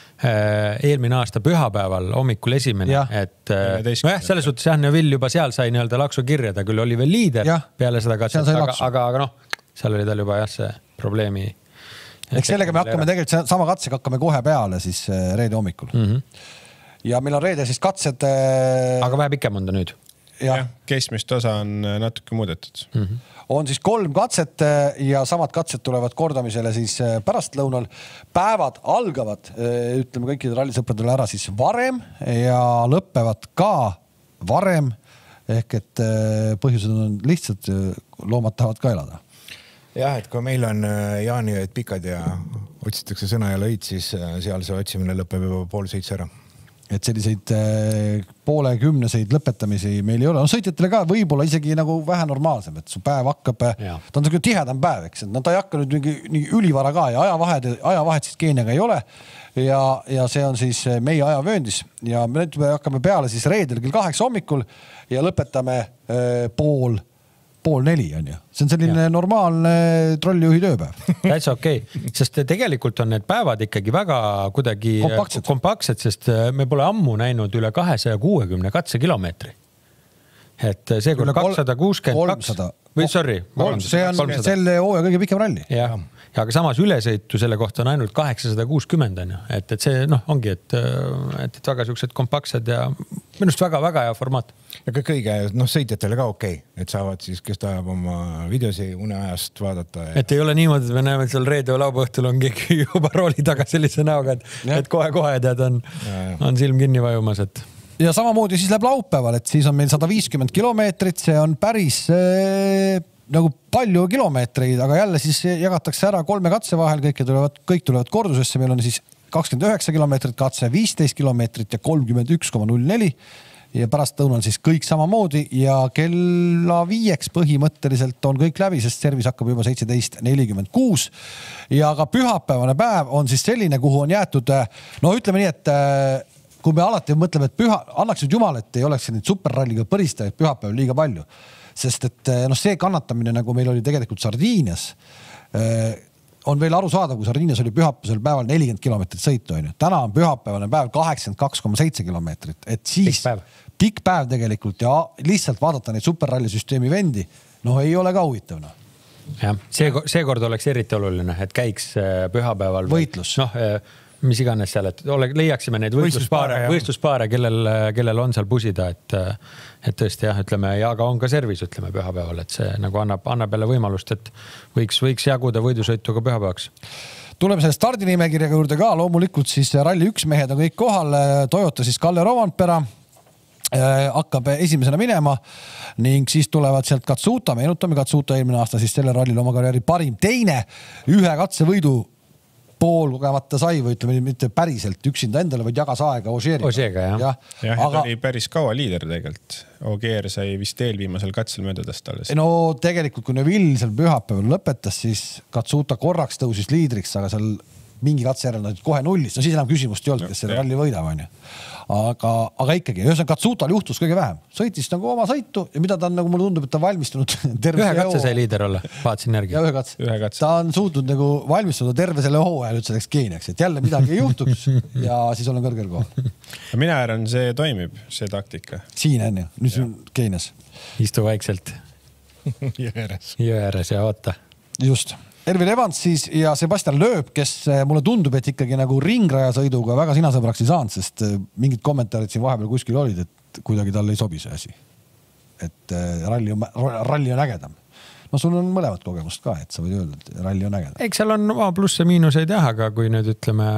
eelmine aasta pühapäeval hommikul esimene, ja. Et no jah, selles suhtes jah, Vill juba seal sai nii-öelda laksu kirja, ta küll oli veel liider ja. Peale seda katset, aga, aga, aga noh, seal oli tal juba jah see probleemi. Eks sellega me hakkame tegelikult sama katsega hakkame kohe peale siis reede hommikul. Mm-hmm. Ja meil on reede siis katsed. Aga vähe pikem on ta nüüd. Ja, keskmist osa on natuke muudetud. Mm-hmm. On siis kolm katset ja samad katsed tulevad kordamisele siis pärast lõunal. Päevad algavad, ütleme kõikide rallisõpradele ära siis varem ja lõppevad ka varem. Ehk et põhjused on lihtsalt, loomad tahavad ka elada. Jah, et kui meil on jaaniööd pikad ja otsitakse sõna ja lõid, siis seal see otsimine lõpeb juba pool seitse ära. Et selliseid poole kümneseid lõpetamisi meil ei ole. No sõitjatele ka võib-olla isegi nagu vähe normaalsem, et su päev hakkab, ja. Ta on tihedam päev, eks. No ta ei hakka nüüd nii, nii ülivara ka ja ajavahed, ajavahed siis Keeniaga ei ole. Ja, ja see on siis meie ajavööndis ja me nüüd hakkame peale siis reedel kell kaheksa hommikul ja lõpetame pool pool neli on ju. See on selline ja. Normaalne trollijuhi tööpäev. Täitsa okei, okay. Sest tegelikult on need päevad ikkagi väga kuidagi kompaktsed, kompaktsed, sest me pole ammu näinud üle kahesaja kuuekümne katsekilomeetri. et seekord kakssada kuuskümmend kaks või sorry, see on selle hooaja kõige pikem ralli. Jah, ja aga samas ülesõitu selle kohta on ainult kaheksasada kuuskümmend on ju, et, et see noh, ongi, et, et, et väga siuksed kompaktsed ja minust väga-väga hea formaat. Ja ka kõige, noh, sõitjatele ka okei, okay, et saavad siis, kes tahab oma videosi uneajast vaadata. Ja... Et ei ole niimoodi, et me näeme, et seal reede või laupäeva õhtul on keegi juba rooli taga sellise näoga, et, et kohe-kohe tead on, on silm kinni vajumas, et ja samamoodi siis läheb laupäeval, et siis on meil sada viiskümmend kilomeetrit, see on päris äh, nagu palju kilomeetreid, aga jälle siis jagatakse ära kolme katse vahel, kõik tulevad, kõik tulevad kordusesse, meil on siis kakskümmend üheksa kilomeetrit katse, viisteist kilomeetrit ja kolmkümmend üks koma null neli ja pärast tõunal siis kõik samamoodi ja kella viieks põhimõtteliselt on kõik läbi, sest servis hakkab juba seitseteist nelikümmend kuus ja ka pühapäevane päev on siis selline, kuhu on jäetud, no ütleme nii, et kui me alati mõtleme, et püha, annaksid jumal, et ei oleks neid superralliga põristajaid pühapäeval liiga palju. Sest et noh, see kannatamine, nagu meil oli tegelikult Sardiinias, on veel aru saada, kui Sardiinias oli pühapäevasel päeval nelikümmend kilomeetrit sõitu. On ju. Täna on pühapäevane päev kaheksakümmend kaks koma seitse kilomeetrit. Et siis pikk päev. pikk päev tegelikult ja lihtsalt vaadata neid superrallisüsteemi vendi, noh ei ole ka huvitav. No. Ja, see, see kord oleks eriti oluline, et käiks pühapäeval võitlus. Noh, mis iganes seal, et ole, leiaksime neid võistluspaare, võistluspaare, kellel, kellel on seal pusida, et, et tõesti jah, ütleme, ja aga on ka servis, ütleme pühapäeval, et see nagu annab, annab jälle võimalust, et võiks, võiks jaguda võidusõitu ka pühapäevaks. Tuleme selle stardinimekirjaga juurde ka, loomulikult siis ralli üks mehed on kõik kohal, Toyota siis Kalle Rovanpera hakkab esimesena minema ning siis tulevad sealt Katsuta, meenutame Katsuta eelmine aasta siis selle rallil oma karjääri parim teine ühe katsevõidu pool kogemata sai või ütleme mitte päriselt üksinda endale, vaid jagas aega Ožeeriga. Ožeega, jah. Ja, ja aga... ta oli päris kaua liider tegelikult. Ogier sai vist eelviimasel katsel möödadast alles. No tegelikult, kui Neville seal pühapäeval lõpetas, siis Katsuta korraks tõusis liidriks, aga seal mingi katse järel nad kohe nullis. No siis enam küsimust ei olnud, kes selle ralli võidab, on ju. Aga, aga ikkagi, ühesõnaga Katsutal juhtus kõige vähem. Sõitis nagu oma sõitu ja mida ta on, nagu mulle tundub, et ta valmistunud terve ühe katse sai liider olla, vaatasin järgi. Ja ühe katse. Ühe katse. Ta on suutnud nagu valmistunud terve selle hooajal nüüd selleks Keeniaks, et jälle midagi ei juhtuks ja siis olen kõrgel kohal. Mina arvan, see toimib, see taktika. Siin on ju, nüüd on Keenias. Istu vaikselt. Jõe ääres. Jõe ääres ja oota. Just. Elvin Evans siis ja Sebastian Loeb, kes mulle tundub, et ikkagi nagu ringraja sõiduga väga sinasõbraks ei saanud, sest mingid kommentaarid siin vahepeal kuskil olid, et kuidagi talle ei sobi see asi. Et ralli on, ralli on ägedam. No sul on mõlemat kogemust ka, et sa võid öelda, et ralli on ägedam. Eks seal on oma plusse miinuseid jah, aga kui nüüd ütleme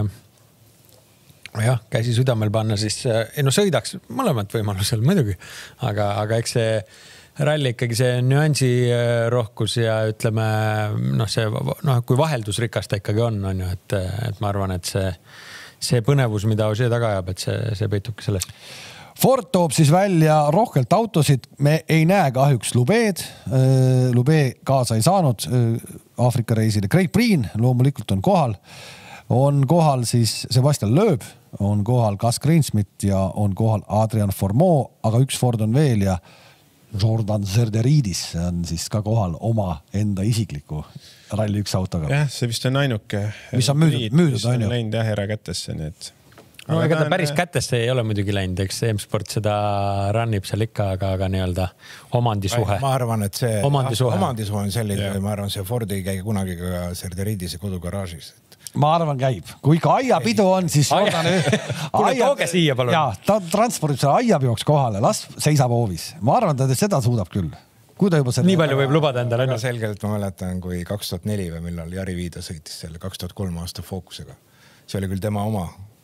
jah, käsi südamel panna, siis ei no sõidaks mõlemat võimalusel muidugi, aga, aga eks see ralli ikkagi see nüansi rohkus ja ütleme, noh, see, noh, kui vaheldusrikas ta ikkagi on, on ju, et, et ma arvan, et see, see põnevus, mida Ožee taga ajab, et see, see peitubki sellest. Ford toob siis välja rohkelt autosid. Me ei näe kahjuks Lubeed. Lubee kaasa ei saanud Aafrika reisile. Craig Breen loomulikult on kohal. On kohal siis Sebastian Loeb, on kohal Gus Greensmith ja on kohal Adrian Formeau, aga üks Ford on veel ja Jordan Zerderidis on siis ka kohal oma enda isikliku ralli üks autoga. Jah, see vist on ainuke. Mis on müüdud, müüdud on ju. Läinud jah erakätesse, nii et. No ega ta päris kätesse ei ole muidugi läinud, eks M-Sport seda rannib seal ikka, aga, aga nii-öelda omandisuhe. Ma arvan, et see omandisuhe, omandisuhe on selline, ma arvan, see Fordi käi kunagi ka Zerderidise kodugaraažis. Ma arvan käib. Kui ka aiapidu on, siis Jordan... Kuule, tooge siia palun. Jaa, ta transpordib selle aiapioks kohale, las seisab hoovis. Ma arvan, ta seda suudab küll. Kui ta juba selle... Nii palju võib lubada endale. Väga selgelt ma mäletan, kui kaks tuhat neli või millal Jari Viida sõitis selle kaks tuhat kolm aasta Focusega. See oli küll tema oma,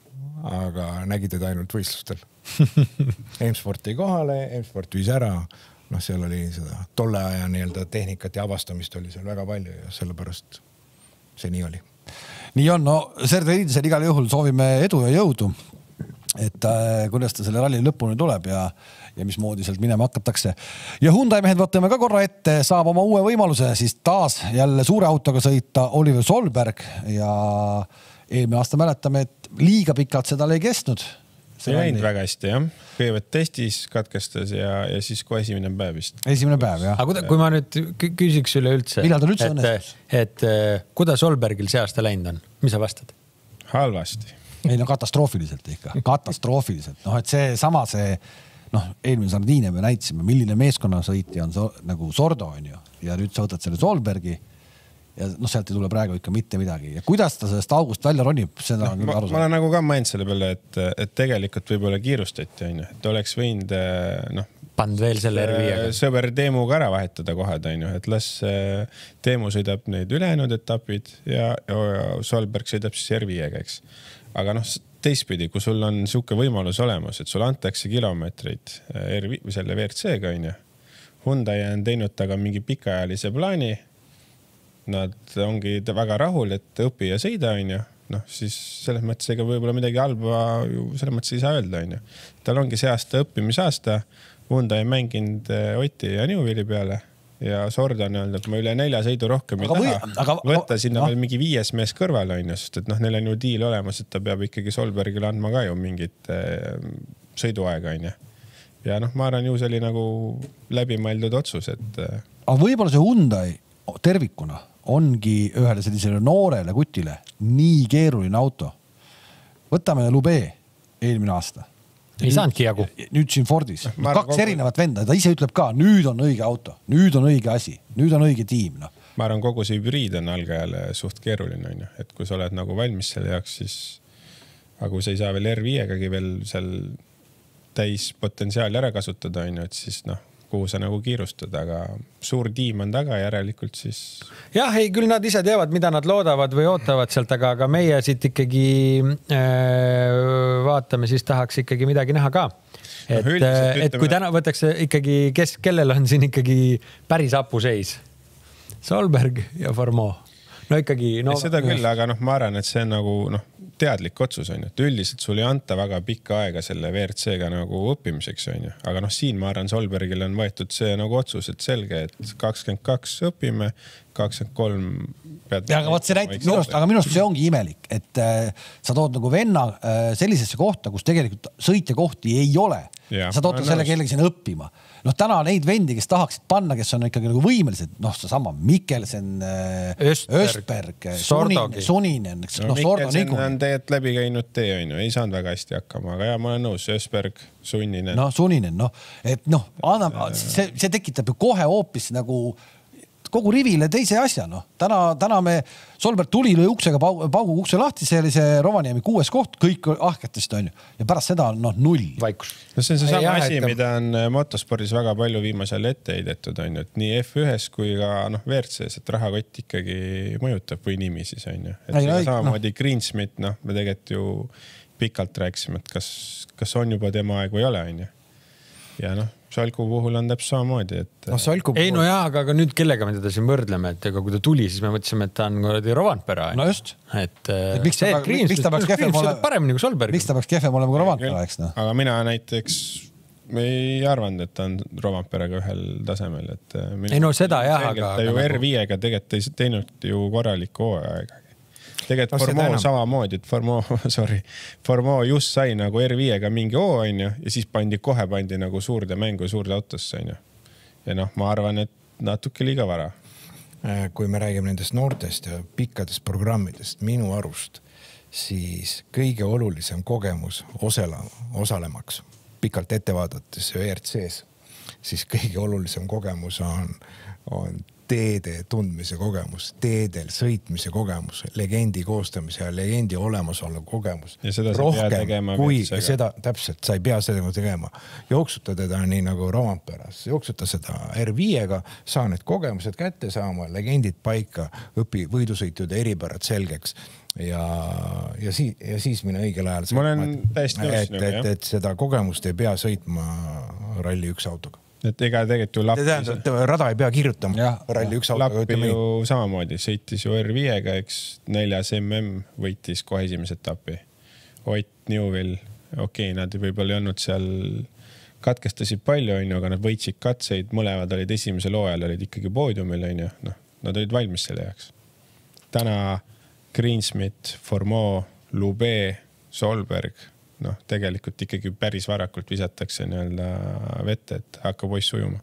aga nägi teda ainult võistlustel. M-Sporti kohale, M-Sport viis ära. No seal oli seda tolle aja nii-öelda tehnikat ja avastamist oli seal väga palju ja sellepärast see nii oli. Nii on, no Zerderidisel igal juhul soovime edu ja jõudu, et äh, kuidas ta selle ralli lõpuni tuleb ja, ja mismoodi sealt minema hakatakse. Ja Hyundai mehed võtame ka korra ette, saab oma uue võimaluse siis taas jälle suure autoga sõita Oliver Solberg ja eelmine aasta mäletame, et liiga pikalt seda ei kestnud. See ei läinud väga hästi, jah. Kõigepealt testis, katkestas ja, ja siis kui esimene päev vist. Esimene päev, jah. Aga kui ma nüüd küsiks üle üldse, millal ta üldse et, et kuidas Solbergil see aasta läinud on? Mis sa vastad? Halvasti. Ei no katastroofiliselt ikka, katastroofiliselt. Noh, et see sama see, noh, eelmine Sardiinia me näitasime, milline meeskonnasõitja on so, nagu Sordo on ju. Ja nüüd sa võtad selle Solbergi ja noh, sealt ei tule praegu ikka mitte midagi. Ja kuidas ta sellest august välja ronib, seda on no, ma, ma olen nagu ka mõend selle peale, et, et tegelikult võib-olla kiirustati, on ju. Et oleks võinud, noh, pand veel selle R viiega. Sõber Teemuga ära vahetada kohe, on ju, et las Teemu sõidab neid ülejäänud etapid ja, ja Solberg sõidab siis R viiega, eks. Aga noh, teistpidi, kui sul on siuke võimalus olemas, et sul antakse kilomeetreid R viis, selle V R C-ga, on ju. Hyundai on teinud taga mingi pikaajalise plaani. Nad ongi väga rahul, et õpi ja sõida, on ju. Noh, siis selles mõttes ega võib-olla midagi halba selles mõttes ei saa öelda, on ju. Tal ongi see aasta õppimisaasta. Hyundai on mänginud Oti ja Newville'i peale ja Sorda on öelnud, et ma üle nelja sõidu rohkem ei taha. Aga, võtta sinna no. veel mingi viies mees kõrvale, on ju, sest et noh, neil on ju diil olemas, et ta peab ikkagi Solbergile andma ka ju mingit eh, sõiduaega, on ju. Ja noh, ma arvan ju see oli nagu läbimõeldud otsus, et... Aga võib-olla see Hyundai tervikuna ongi ühele sellisele noorele kutile nii keeruline auto. Võtame Lube eelmine aasta. Ei saanudki jagu. Nüüd siin Fordis. Kaks kogu... erinevat venda. Ta ise ütleb ka, nüüd on õige auto. Nüüd on õige asi. Nüüd on õige tiim. No. Ma arvan, kogu see hübriid on algajale suht keeruline. On ju. Et kui sa oled nagu valmis selle jaoks, siis aga kui sa ei saa veel R viiegagi veel seal täis potentsiaali ära kasutada, on ju, et siis noh, kuhu sa nagu kiirustad, aga suur tiim on taga järelikult siis... Jah, ei, küll nad ise teavad, mida nad loodavad või ootavad sealt, aga, aga meie siit ikkagi äh, vaatame, siis tahaks ikkagi midagi näha ka. Et, no, et kui täna võtaks ikkagi, kes, kellel on siin ikkagi päris apuseis? Solberg ja Formeau. No ikkagi... No, seda küll, aga noh, ma arvan, et see on nagu noh, teadlik otsus on ju, et üldiselt sul ei anta väga pikka aega selle V R C-ga nagu õppimiseks on ju, aga noh, siin ma arvan, Solbergil on võetud see nagu otsus, et selge, et kakskümmend kaks õpime, kakskümmend kolm pead... Ja, aga võt see näitab minust, aga minust see ongi imelik, et äh, sa tood nagu venna äh, sellisesse kohta, kus tegelikult sõitja kohti ei ole. Ja, sa tood selle kellegi sinna õppima. Noh, täna neid vendi, kes tahaksid panna, kes on ikkagi nagu võimelised, noh, see sama Mikkelsen, Östberg, Suninen, Suninen, no, no Mikkelsen on tegelikult läbi käinud tee, on ju, ei saanud väga hästi hakkama, aga ja ma olen nõus, Östberg, Suninen. No, Suninen, noh, et noh, see, see tekitab ju kohe hoopis nagu kogu rivile teise asja, noh. Täna, täna me, Solberg tuli lõi uksega, paugu ukse lahti, see oli see Rovaniemi kuues koht, kõik ahketest on ju. Ja pärast seda on no, null. Vaikus. No see on see sama asi, et... mida on motospordis väga palju viimasel ette heidetud, on ju. Et nii F ühes kui ka noh, V R C-s, et rahakott ikkagi mõjutab või nimi siis on ju. Et ei, ei, samamoodi no. Greensmith, noh, me tegelikult ju pikalt rääkisime, et kas, kas on juba tema aeg või ole, on ju. Ja noh, Salku puhul on täpselt samamoodi, et... No, puhul... Ei, no jaa, aga, aga nüüd kellega me teda siin võrdleme, et ega kui ta tuli, siis me mõtlesime, et ta on Rovanpera. No just. Et, et miks ta, see, miks ta peaks kehvem olema paremini kui Solberg? Miks ta peaks kehvem olema kui Rovanpera, eks no? Aga mina näiteks me ei arvanud, et ta on Rovanperaga ühel tasemel. Et ei no seda jah, aga... Ta ju R viiega tegelikult ei teinud ju korralikku hooaega. Tegelikult no, Formeau samamoodi, et Formeau, sorry, Formeau just sai nagu R viiega mingi hoo, on ju, ja siis pandi kohe pandi nagu suurde mängu suurde autosse, on ju. Ja noh, ma arvan, et natuke liiga vara. Kui me räägime nendest noortest ja pikkadest programmidest, minu arust, siis kõige olulisem kogemus osela, osalemaks pikalt ette vaadates V R C-s, siis kõige olulisem kogemus on, on teede tundmise kogemus, teedel sõitmise kogemus, legendi koostamise ja legendi olemasolu kogemus. Ja seda sa pea tegema. Kui seda, täpselt, sa ei pea seda tegema. Jooksuta teda nii nagu Rovanperas, jooksuta seda R viiega, saa need kogemused kätte saama, legendid paika, õpi võidusõitude eripärad selgeks ja, ja, siis, ja siis mine õigel ajal. Ma olen täiesti nõus. Et, et, et seda kogemust ei pea sõitma ralli üks autoga. Et ega tegelikult ju Lappi... Tähendab, rada ei pea kirjutama. Ja, ralli üks autoga. Lappi ju samamoodi. Sõitis ju R viiega, eks neljas M M võitis kohe esimese etapi. Ott, Newville, okei, okay, nad võib-olla ei olnud seal, katkestasid palju, on ju, aga nad võitsid katseid, mõlevad olid esimesel hooajal, olid ikkagi poodiumil, on ju. No, nad olid valmis selle jaoks. Täna Greensmith, Formeau, Lube, Solberg, noh, tegelikult ikkagi päris varakult visatakse nii-öelda vette, et hakka poiss ujuma.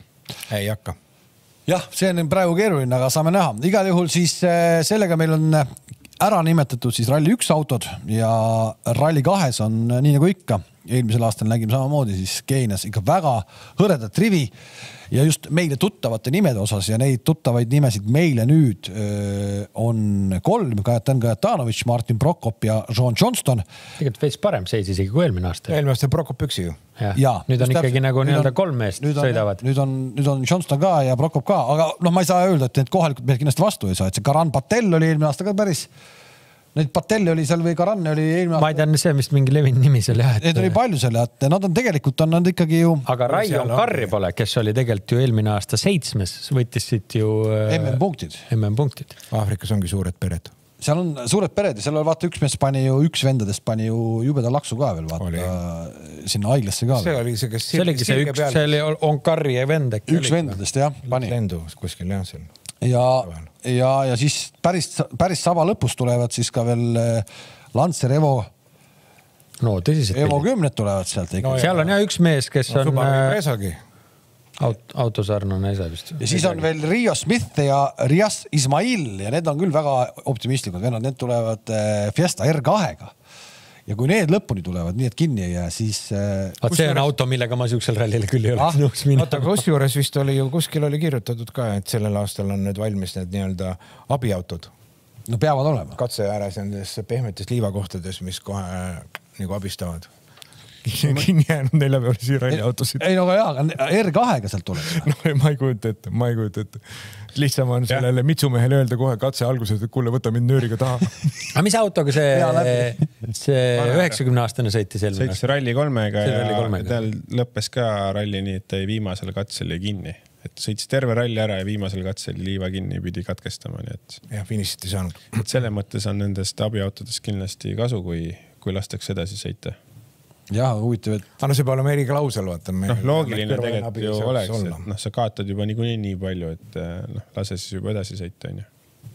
Ei hakka. Jah, see on praegu keeruline, aga saame näha. Igal juhul siis sellega meil on ära nimetatud siis ralli üks autod ja ralli kahes on nii nagu ikka eelmisel aastal nägime samamoodi siis Keenias ikka väga hõredat rivi ja just meile tuttavate nimede osas ja neid tuttavaid nimesid meile nüüd öö, on kolm, Kajetan Kajatanovitš, Martin Prokop ja John Johnston. Tegelikult veits parem seis isegi kui eelmine aasta. Eelmine aasta Prokop üksi ju. Ja, ja, nüüd on ikkagi täpselt, nagu nii-öelda kolm meest nüüd on, sõidavad. Nüüd on, nüüd on Johnston ka ja Prokop ka, aga noh, ma ei saa öelda, et need kohalikud mehed kindlasti vastu ei saa, et see Karan Patel oli eelmine aasta ka päris. Neid Patelli oli seal või Karanne oli eelmine aasta. Ma ei tean, see vist mingi levin nimi seal jah. Et... Need oli palju selle, et nad on tegelikult on nad ikkagi ju... Aga Raion Karri pole, kes oli tegelikult ju eelmine aasta seitsmes, võttis siit ju... M M punktid. M M punktid. Aafrikas ongi suured pered. Seal on suured pered ja seal oli vaata üks mees pani ju, üks vendadest pani ju jubeda laksu ka veel vaata oli. Sinna haiglasse ka. See oli see, kes see oligi see üks, see oli on Karri ja vend. Üks vendadest jah, pani. Lendu kuskil jah seal. Ja, ja, ja siis päris, päris saba lõpus tulevad siis ka veel Lancer Evo. No tõsiselt. Evo kümned tulevad sealt. No, seal on jah üks mees, kes no, on aut, autosarnane esa vist. Ja siis on veel Rio Smith ja Rias Ismail ja need on küll väga optimistlikud vennad. Need tulevad Fiesta R kahega. Ja kui need lõpuni tulevad, nii et kinni ei jää, siis... Vaat see on auto, millega ma siuksel rallile küll ei oleks nõus minna. Oota, kus juures vist oli ju, kuskil oli kirjutatud ka, et sellel aastal on nüüd valmis need nii-öelda abiautod. No peavad olema. Katse ääres nendes pehmetes liivakohtades, mis kohe nagu abistavad. Kinni jäänud neljapäevalisi ralliautosid. Ei no aga jaa, R kahega sealt tuleb. No ma ei kujuta ette, ma ei kujuta ette. Lihtsam on sellele Mitsumehele öelda kohe katse alguses, et kuule, võta mind nööriga taha. Aga mis autoga see, see üheksakümne aastane sõitis eelmine? Sõitis ralli kolmega ja tal lõppes ka ralli nii, et ei viimasel katsel ei kinni. Et sõitis terve ralli ära ja viimasel katsel liiva kinni pidi katkestama. Nii et... Ja finishit ei saanud. Et selle mõttes on nendest abiautodest kindlasti kasu, kui, kui lastakse edasi sõita. Jah, huvitav, et... Aga no see peale oma eriklausul, vaata. No, loogiline tegelikult ju oleks, et no, sa kaotad juba nii, nii palju, et no, lase siis juba edasi sõita. On ju.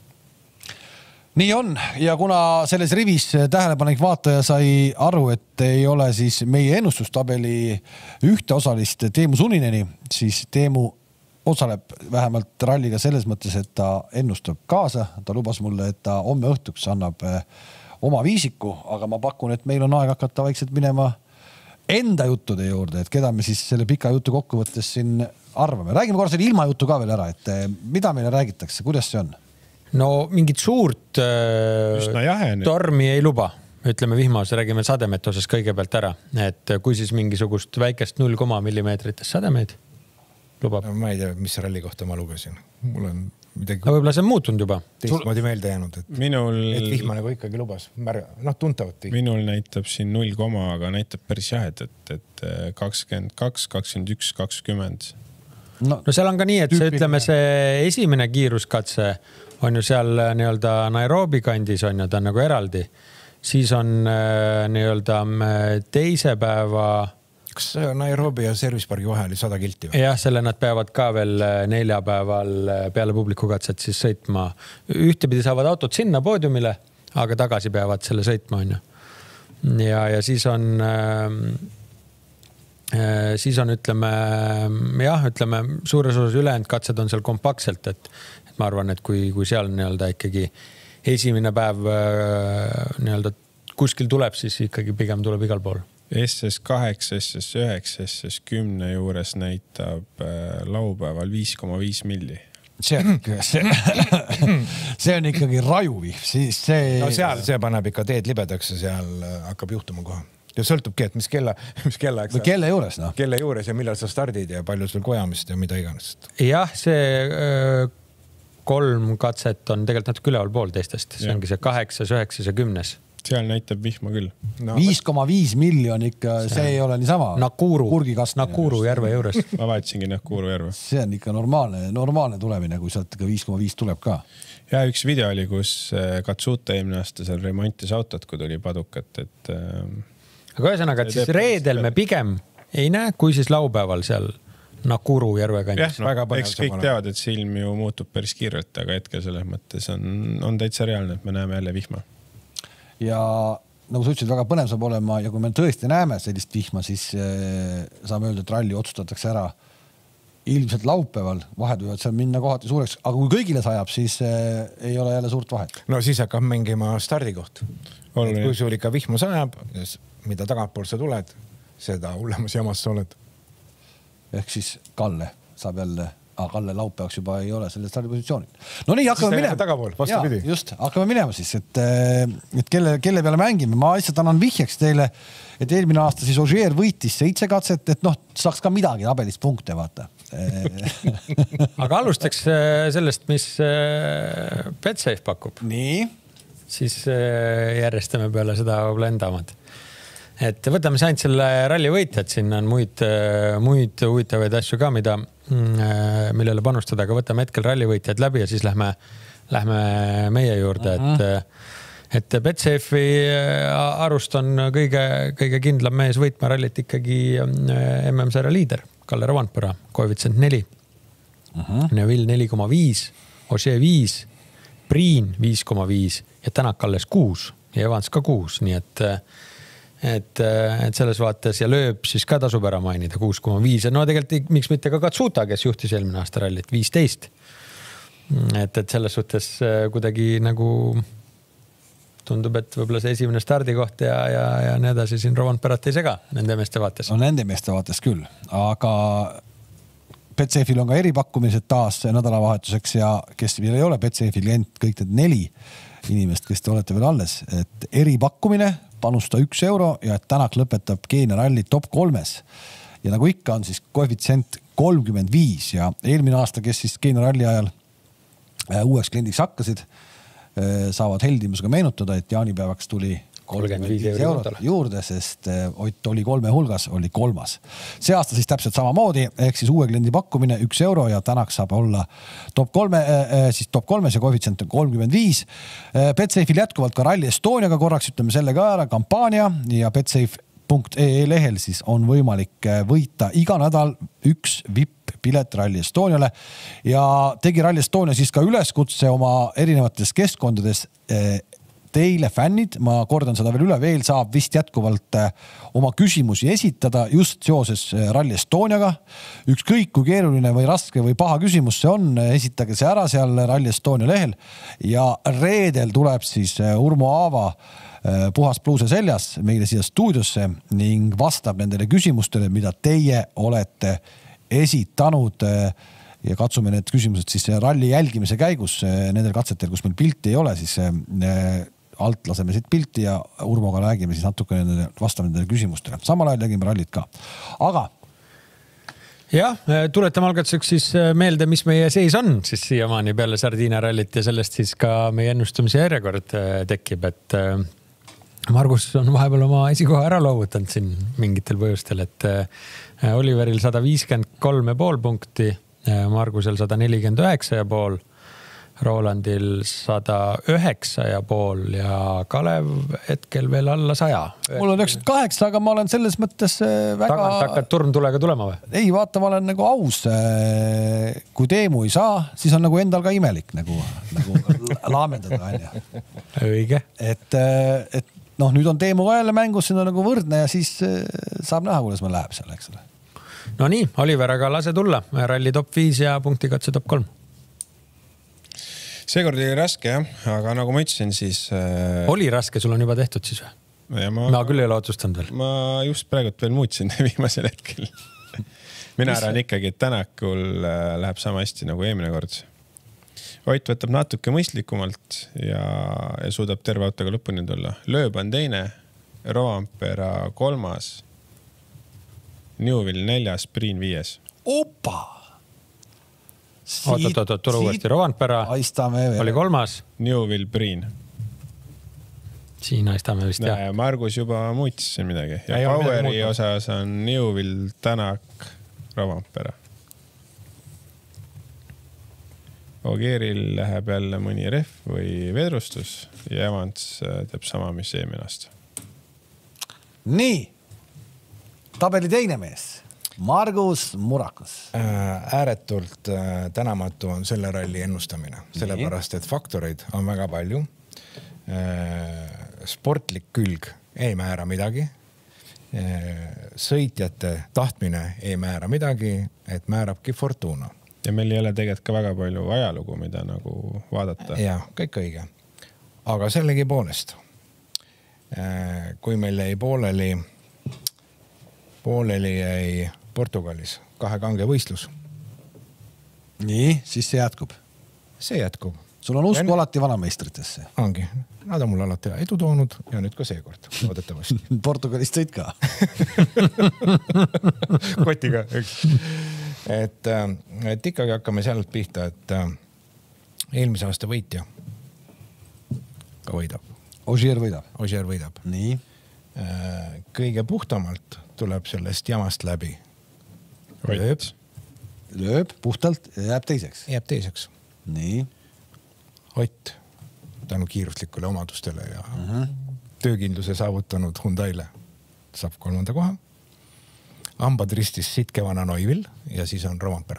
Nii on ja kuna selles rivis tähelepanek vaataja sai aru, et ei ole siis meie ennustustabeli ühte osalist Teemu Sunineni, siis Teemu osaleb vähemalt ralliga selles mõttes, et ta ennustab kaasa. Ta lubas mulle, et ta homme õhtuks annab oma viisiku, aga ma pakun, et meil on aeg hakata vaikselt minema enda juttude juurde, et keda me siis selle pika jutu kokkuvõttes siin arvame. Räägime korra selle ilma jutu ka veel ära, et mida meile räägitakse, kuidas see on? No mingit suurt äh, tormi ei luba. Ütleme vihmaus, räägime sademete osas kõigepealt ära, et kui siis mingisugust väikest null koma millimeetritest sademeid lubab. No, ma ei tea, mis ralli kohta ma lugesin. Mul on midagi... No, võib-olla see on muutunud juba. Teistmoodi meelde jäänud, et, minul... et vihma nagu ikkagi lubas. Noh, tuntavalt. Minul näitab siin null koma, aga näitab päris jahed, et, et kakskümmend kaks, kakskümmend üks, kakskümmend. No, no seal on ka nii, et see, ütleme, see esimene kiiruskatse on ju seal nii-öelda Nairobi kandis on ju, ta on nagu eraldi. Siis on nii-öelda teise päeva... Kas Nairobi ja Servicepargi vahe oli sada kilti? Või? Jah, selle nad peavad ka veel neljapäeval peale publikukatset siis sõitma. Ühtepidi saavad autod sinna poodiumile, aga tagasi peavad selle sõitma. On ju. Ja, ja siis on, äh, siis on ütleme, jah, ütleme, suures osas ülejäänud katsed on seal kompaktselt, et, et ma arvan, et kui, kui seal nii-öelda ikkagi esimene päev äh, nii-öelda kuskil tuleb, siis ikkagi pigem tuleb igal pool. S S kaheksa, S S üheksa, S S kümme juures näitab laupäeval viis koma viis milli. See on, see, see on ikkagi rajuviv. Siis see... No seal see paneb ikka teed libedaks ja seal hakkab juhtuma kohe. Ja sõltubki, et mis kella, mis kella, või kelle juures, no? Kelle juures ja millal sa stardid ja palju sul kojamist ja mida iganes. Jah, see öö, kolm katset on tegelikult natuke üleval pool teistest. See ongi see kaheksas, üheksas ja kümnes. Seal näitab vihma küll. No, viis koma viis miljon ikka, see, see ei ole niisama. Nakuru, Nakuru järve juures. Ma vahetsingi Nakuru järve. See on ikka normaalne, normaalne tulemine, kui sealt ikka viis koma viis tuleb ka. Ja üks video oli, kus Katsuta eelmine aasta seal remontis autot, kui tuli padukat. Et, aga ühesõnaga, et siis reedel me pigem ei näe, kui siis laupäeval seal Nakuru järve kandis. Jah, no, eks kõik teavad, et see ilm ju muutub päris kiirelt, aga hetkel selles mõttes on, on täitsa reaalne, et me näeme jälle vihma. Ja nagu sa ütlesid, väga põnev saab olema ja kui me tõesti näeme sellist vihma, siis saame öelda, et ralli otsustatakse ära ilmselt laupäeval. Vahed võivad seal minna kohati suureks, aga kui kõigile sajab, siis ei ole jälle suurt vahet. No siis hakkab mängima stardikoht. Kui sul ikka vihma sajab, mida tagantpool sa tuled, seda hullemas jamas sa oled. Ehk siis Kalle saab jälle, aga Kalle laupäevaks juba ei ole selles positsioonil. No nii, hakkame minema. Tagapool, vastupidi. Ja, just, hakkame minema siis, et, et kelle, kelle peale mängime. Ma lihtsalt annan vihjeks teile, et eelmine aasta siis Ogier võitis seitse katset, et noh, saaks ka midagi tabelist punkte, vaata. Aga alustaks sellest, mis Betsafe pakub. Nii. Siis järjestame peale seda blendamad. Et võtame see ainult selle ralli võitjad, siin on muid, muid huvitavaid asju ka, mida, millele panustada, aga võtame hetkel ralli võitjad läbi ja siis lähme, lähme meie juurde, et, et Betsafe'i arust on kõige, kõige kindlam mees võitma rallit ikkagi M M-sarja liider, Kalle Rovanpera, koefitsient neli, Neville neli koma viis, Ogier viis, Priin viis koma viis ja Tänak alles kuus ja Evans ka kuus, nii et Et, et selles vaates ja lööb siis ka tasub ära mainida kuus koma viis. No tegelikult miks mitte ka Katsuta, kes juhtis eelmine aasta rallit viisteist. Et, et selles suhtes kuidagi nagu tundub, et võib-olla see esimene stardikoht ja, ja, ja nii edasi siin Rovanperat ei sega nende meeste vaates. No nende meeste vaates küll, aga Betsafe'il on ka eripakkumised taas nädalavahetuseks ja kes veel ei ole Betsafe klient, kõik need neli inimest, kes te olete veel alles, et eripakkumine panusta üks euro ja et Tänak lõpetab Keenia ralli top kolmes. Ja nagu ikka on siis koefitsient kolmkümmend viis ja eelmine aasta, kes siis Keenia ralli ajal uueks kliendiks hakkasid, saavad heldimusega meenutada, et jaanipäevaks tuli kolmkümmend viis eurot juurde, sest Ott oli kolme hulgas, oli kolmas. See aasta siis täpselt samamoodi, ehk siis uue kliendi pakkumine üks euro ja Tänak saab olla top kolme, siis top kolmes ja koefitsient on kolmkümmend viis. Betsafe'il jätkuvalt ka Rally Estoniaga korraks, ütleme selle ka ära, kampaania ja betsafe punkt ee lehel siis on võimalik võita iga nädal üks V I P pilet Rally Estoniale ja tegi Rally Estonia siis ka üleskutse oma erinevates keskkondades teile fännid, ma kordan seda veel üle, veel saab vist jätkuvalt oma küsimusi esitada just seoses Rally Estoniaga. Ükskõik kui keeruline või raske või paha küsimus see on, esitage see ära seal Rally Estonia lehel ja reedel tuleb siis Urmo Aava puhas pluuse seljas meile siia stuudiosse ning vastab nendele küsimustele, mida teie olete esitanud ja katsume need küsimused siis ralli jälgimise käigus nendel katsetel, kus meil pilti ei ole, siis alt laseme siit pilti ja Urmoga räägime siis natuke nendele, vastame nendele küsimustele. Samal ajal tegime rallit ka. Aga jah, tuletame algatuseks siis meelde, mis meie seis on siis siiamaani peale Sardiina rallit ja sellest siis ka meie ennustamise järjekord tekib, et Margus on vahepeal oma esikoha ära loovutanud siin mingitel põhjustel, et Oliveril sada viiskümmend kolm ja pool punkti, Margusel sada nelikümmend üheksa ja pool, Rolandil sada üheksa ja pool ja Kalev hetkel veel alla saja. Mul on üheksakümmend kaheksa, aga ma olen selles mõttes väga... Tagant hakkad turmtulega tulema või? Ei, vaata, ma olen nagu aus. Kui Teemu ei saa, siis on nagu endal ka imelik nagu, nagu laamendada. Õige. Et, et noh, nüüd on Teemu ka jälle mängus, siin on nagu võrdne ja siis saab näha, kuidas ma läheb seal, eks ole. No nii, Oliver, aga lase tulla. Ralli top viis ja punkti katse top kolm. Seekord oli raske, jah. Aga nagu ma ütlesin, siis... Oli raske, sul on juba tehtud siis või? Ma, ma küll ei ole otsustanud veel. Ma just praegult veel muutsin viimasel hetkel. Mina arvan ikkagi, et Tänakul läheb sama hästi nagu eelmine kord. Ott võtab natuke mõistlikumalt ja, ja suudab terve autoga lõpuni tulla. Lööb on teine, Rovanpera kolmas, Newville neljas, Priin viies. Opa! Oot, oot, oot, tule uuesti. Rovanpera oli kolmas. Newville, Priin. Siin aistame vist, jah. Margus juba muutis siin midagi. Ja ei, Poweri osas on Newville, Tänak, Rovanpera. Ogieril läheb jälle mõni ref või vedrustus ja Evans teeb sama, mis eelmine aasta. Nii. Tabeli teine mees. Margus Murakas. Ääretult tänamatu on selle ralli ennustamine, sellepärast, et faktoreid on väga palju. Sportlik külg ei määra midagi. Sõitjate tahtmine ei määra midagi, et määrabki Fortuna. Ja meil ei ole tegelikult ka väga palju ajalugu, mida nagu vaadata. Ja, kõik õige. Aga sellegi poolest, kui meil jäi pooleli pooleli jäi Portugalis kahe kange võistlus. nii, siis see jätkub. See jätkub. Sul on usku ja alati vanameistritesse. Ongi. Nad on mulle alati edu toonud ja nüüd ka seekord. Loodetavasti. Portugalist sõid ka. Kotiga. et, et ikkagi hakkame sealt pihta, et eelmise aasta võitja ka võidab. Ogier võidab. Ogier võidab. Nii. Kõige puhtamalt tuleb sellest jamast läbi. Lööb. Lööb puhtalt ja jääb teiseks. Jääb teiseks. Nii. Ott tänu kiirustlikule omadustele ja uh-huh. töökindluse saavutanud Hyundaile saab kolmanda koha. Ambad ristis Sitkevana Neuvill ja siis on Rovanpera.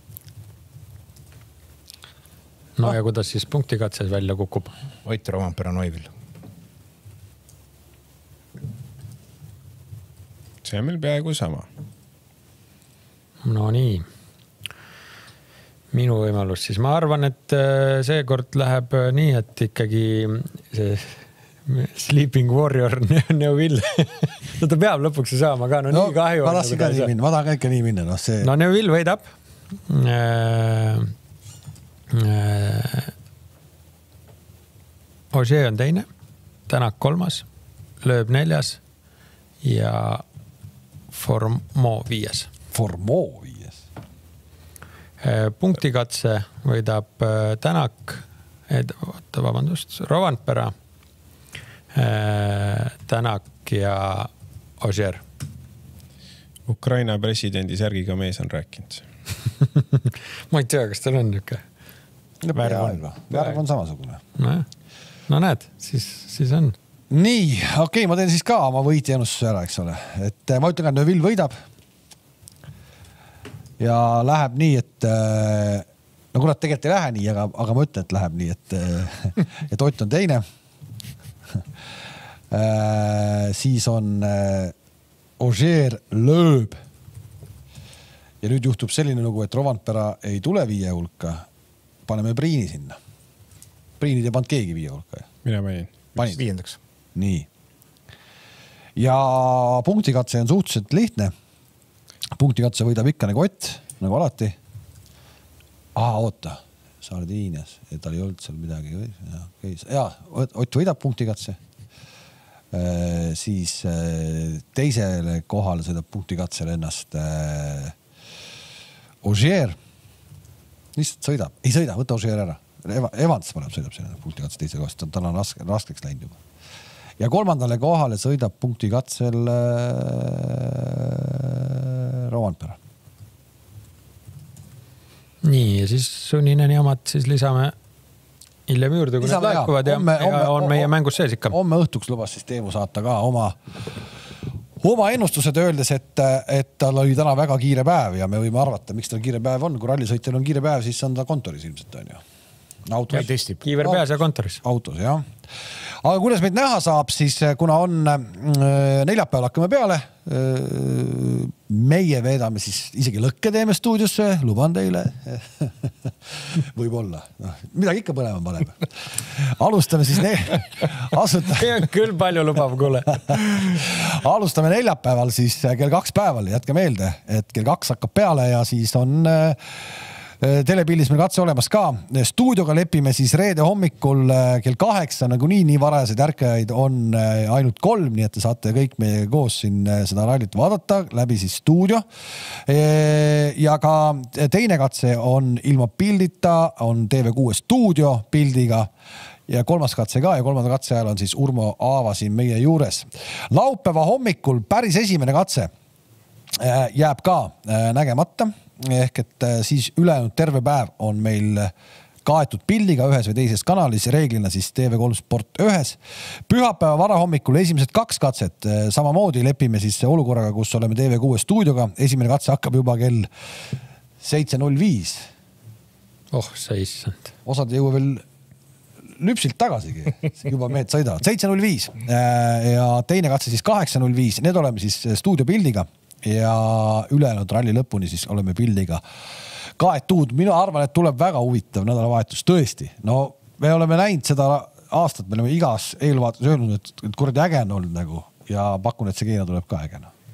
No ja kuidas siis punktikatses välja kukub? Ott Rovanpera Neuvill. See on meil peaaegu sama. No nii. Minu võimalus siis. Ma arvan, et seekord läheb nii, et ikkagi see Sleeping Warrior Neuvill. No ta peab lõpuks saama ka. No, no nii kahju. Ma tahtsin ka nii minna. Ma tahan ka ikka nii minna. No, see... no Neuvill võidab. Äh, äh, Ogier on teine. Tänak kolmas. Lööb neljas. Ja Formo viies. Formo viies. Punktikatse võidab Tänak, oota, vabandust, Rovanpera, Tänak ja Ogier. Ukraina presidendi särgiga mees on rääkinud. Ma ei tea, kas tal on niuke. Värv on, värv on samasugune. No, no näed, siis, siis on. Nii, okei, okay, ma teen siis ka oma võiti ennustuse ära, eks ole. Et ma ütlen, et Neuvill võidab. Ja läheb nii, et no kurat tegelikult ei lähe nii, aga, aga ma ütlen, et läheb nii, et, et Ott on teine. Siis on Ogier lööb. Ja nüüd juhtub selline lugu, et Rovanpera ei tule viie hulka. Paneme Priini sinna. Priinid ei pand keegi viie hulka. Mina panin. Panid viiendaks. Nii. Ja punktikatse on suhteliselt lihtne. Punktikatse võidab ikka nagu Ott, nagu alati. Aa, oota, Sardiinias, et tal ei olnud seal midagi. Ja, okay. ja Ott võidab punktikatse. E, siis teisele kohale sõidab punktikatsele ennast e, Ogier. Lihtsalt sõidab. Ei sõida, võta Ogier ära. Evans paneb sõidab selle punktikatse teise kohast. Tal on raske, raskeks läinud juba. Ja kolmandale kohale sõidab punktikatsel Rovanpera. Nii, ja siis sunninen jamad siis lisame hiljem juurde, kui need laekuvad ja, homme, ja homme, on meie mängus sees ikka. Homme õhtuks lubas siis Teemu saata ka oma, oma ennustused öeldes, et, et tal oli täna väga kiire päev ja me võime arvata, miks tal kiire päev on. Kui rallisõitel on kiire päev, siis on ta kontoris ilmselt on ju. Autos. Ja kiiver peas ja kontoris. Autos, jah. Aga kuidas meid näha saab, siis kuna on neljapäeval hakkame peale, meie veedame siis isegi lõkke teeme stuudiosse, luban teile. Võib-olla. No, midagi ikka põlema paneb. Alustame siis ne... Asutame... Küll palju lubav, kuule. Alustame neljapäeval siis kell kaks päeval. Jätke meelde, et kell kaks hakkab peale ja siis on... Telepildis meil katse olemas ka. Stuudioga lepime siis reede hommikul kell kaheksa, nagu nii, nii varajased ärkajaid on ainult kolm, nii et te saate kõik meie koos siin seda rallit vaadata läbi siis stuudio. Ja ka teine katse on ilma pildita, on T V kuus stuudio pildiga ja kolmas katse ka ja kolmanda katse ajal on siis Urmo Aava siin meie juures. Laupäeva hommikul päris esimene katse jääb ka nägemata. Ehk et siis ülejäänud terve päev on meil kaetud pildiga ühes või teises kanalis, reeglina siis T V kolm Sport ühes. Pühapäeva varahommikul esimesed kaks katset, samamoodi lepime siis olukorraga, kus oleme T V kuus stuudioga. Esimene katse hakkab juba kell seitse null viis. Oh, sa issand. Osad jõua veel lüpsilt tagasigi, juba mehed sõidavad. seitse null viis ja teine katse siis kaheksa null viis. Need oleme siis stuudiopildiga. Ja ülejäänud ralli lõpuni siis oleme pildiga kaetud. Mina arvan, et tuleb väga huvitav nädalavahetus, tõesti. No me oleme näinud seda aastat, me oleme igas eelvaatus öelnud, et kuradi äge on olnud nagu ja pakun, et see keena tuleb ka äge.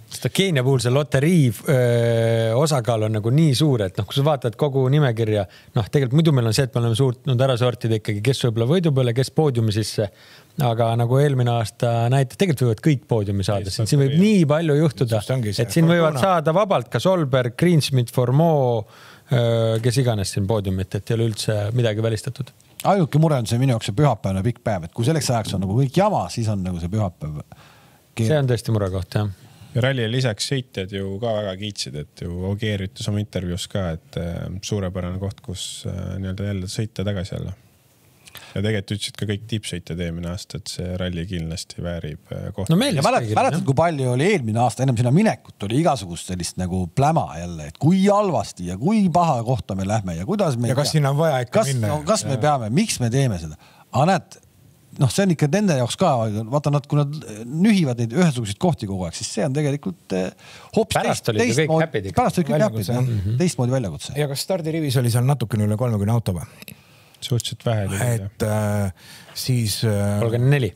Seda Keenia puhul see loterii öö, osakaal on nagu nii suur, et noh, kui sa vaatad kogu nimekirja, noh, tegelikult muidu meil on see, et me oleme suutnud ära sortida ikkagi, kes võib-olla võidu peale, kes poodiumi sisse, aga nagu eelmine aasta näitab, tegelikult võivad kõik poodiumi saada, siin, siin võib nii palju juhtuda, et siin võivad saada vabalt ka Solberg, Greensmith, Formeau, kes iganes siin poodiumit, et ei ole üldse midagi välistatud. Ainuke mure on see minu jaoks see pühapäevane pikk päev, et kui selleks ajaks on nagu kõik jama, siis on nagu see pühapäev. See on tõesti mure koht, jah. Ja ralli lisaks sõitjad ju ka väga kiitsid, et ju Ogier ütles oma intervjuus ka, et suurepärane koht, kus nii-öelda jälle sõita tagasi jälle. Ja tegelikult ütlesid ka kõik tippsõitjad eelmine aasta, et see ralli kindlasti väärib koht. No meil mäletad, kui palju oli eelmine aasta ennem sinna minekut, oli igasugust sellist nagu pläma jälle, et kui halvasti ja kui paha kohta me lähme ja kuidas me... Ja kas sinna on vaja ikka kas, minna? No, kas me peame, miks me teeme seda? Aga näed, noh, see on ikka nende jaoks ka, vaata nad, kui nad nühivad neid ühesuguseid kohti kogu aeg, siis see on tegelikult hoopis pärast olid ju kõik häpid. Pärast olid kõik häpid, teistmoodi väljakutse. Ja kas stardirivis oli seal natukene üle kolmekümne auto või? Suhteliselt vähe. Et äh, siis äh, kolmkümmend neli.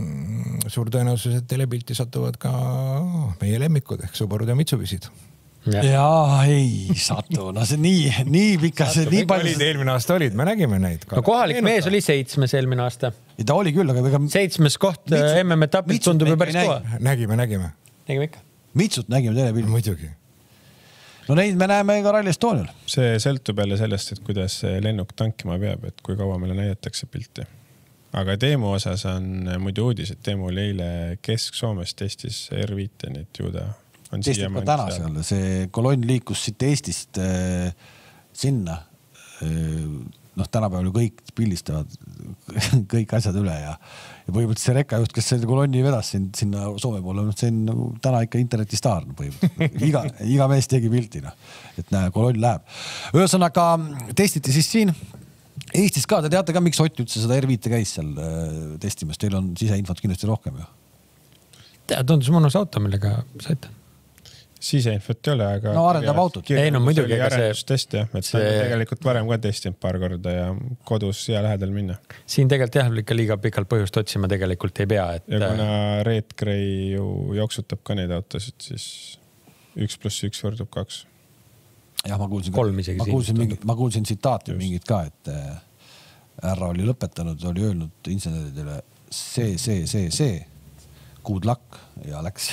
Suur tõenäosus, et telepilti satuvad ka meie lemmikud ehk Subarud ja Mitsubisid. Ja, ja ei satu, no see nii, nii pikka, see nii palju. Olid, eelmine aasta olid, me nägime neid. No kohalik mees oli seitsmes eelmine aasta. Ja ta oli küll, aga ega... Seitsmes koht M M-etapil tundub ju päris koha. Nägime, nägime. Nägime ikka. Mitsut nägime telepilti. Muidugi. No neid me näeme ka Rally Estonial. See sõltub jälle sellest, et kuidas lennuk tankima peab, et kui kaua meile näidatakse pilti. Aga Teemu osas on muidu uudis, et Teemu oli eile Kesk-Soomest testis R viis nüüd juuda. Testis ka täna seal. See kolonn liikus siit Eestist äh, sinna. Äh, noh, tänapäeval ju kõik pildistavad kõik asjad üle ja, ja põhimõtteliselt see rekkajuht, kes selle kolonni vedas sinna Soome poole, see on nagu täna ikka internetistaar põhimõtteliselt. Iga, iga mees tegi pilti, no. Et näe, kolonn läheb. Ühesõnaga testiti siis siin Eestis ka, te teate ka, miks Ott üldse seda R viis käis seal testimas, teil on siseinfot kindlasti rohkem ju. Tead, tundus mõnus auto, millega saite. Siseinfot ei ole, aga... No arendab autot. Ei, no muidugi, aga see... Test, jah, et see... tegelikult varem ka testinud paar korda ja kodus ja lähedal minna. Siin tegelikult jah, ikka liiga pikalt põhjust otsima tegelikult ei pea. Et... Ja kuna Red Gray ju jooksutab ka neid autosid, siis üks pluss üks võrdub kaks. Jah, ma kuulsin, Kolm isegi ma kuulsin, mingit, ma kuulsin tsitaati mingit ka, et härra oli lõpetanud, oli öelnud inseneridele see, see, see, see, good luck ja läks.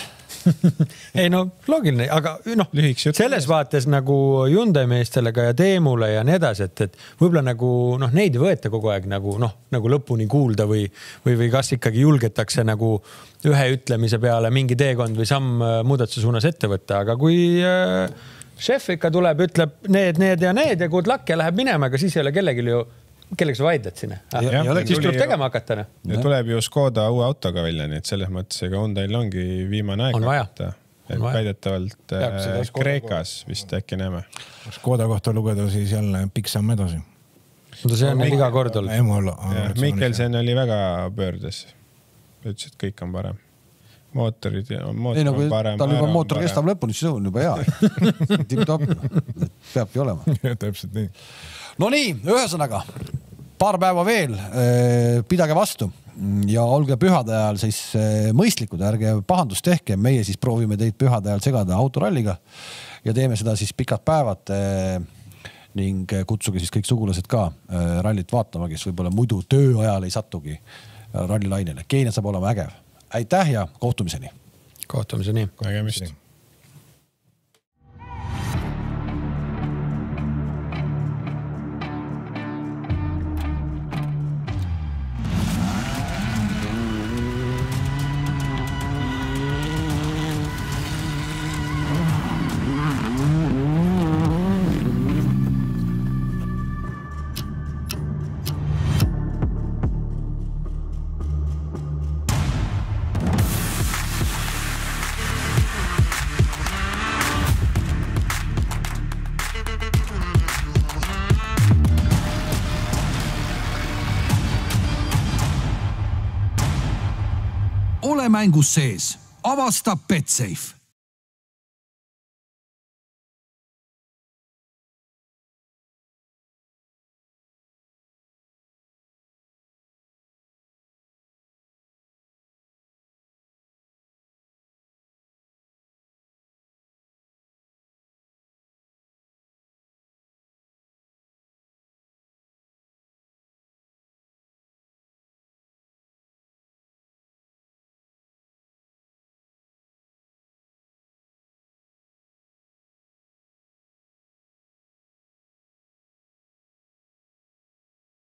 Ei no loogiline, aga noh, selles vaates nagu Hyundai meestelega ja Teemule ja nii edasi, et, et võib-olla nagu noh, neid ei võeta kogu aeg nagu noh, nagu lõpuni kuulda või, või, või kas ikkagi julgetakse nagu ühe ütlemise peale mingi teekond või samm muudatuse suunas ette võtta, aga kui äh, šef ikka tuleb, ütleb need, need ja need ja good luck ja läheb minema, aga siis ei ole kellegi ju kelleks vaidled sinna. Ah, ja, ja, siis tuleb tegema hakata. Ja tuleb ju Škoda uue autoga välja, nii et selles mõttes, ega Hyundai'l ongi viimane aeg. On vaja. Et väidetavalt Peaks, Kreekas vist äkki näeme. Škoda kohta lugeda siis jälle pikk samm edasi. No see on Mik- iga kord olnud. Mikkelsen oli väga pöördes. Ütles, et kõik on parem. Mootorid mootor ei, no, on parem. Tal juba mootor kestab lõpuni, siis on juba hea. Tip-top. Peabki olema. Täpselt nii. No nii, ühesõnaga, paar päeva veel, pidage vastu ja olge pühade ajal siis mõistlikud, ärge pahandust tehke, meie siis proovime teid pühade ajal segada autoralliga ja teeme seda siis pikad päevad ning kutsuge siis kõik sugulased ka rallit vaatama, kes võib-olla muidu töö ajal ei satugi rallilainele. Keenia saab olema ägev. Aitäh ja kohtumiseni. Kohtumiseni. Nägemist. Ole mängus sees. Avasta BetSafe.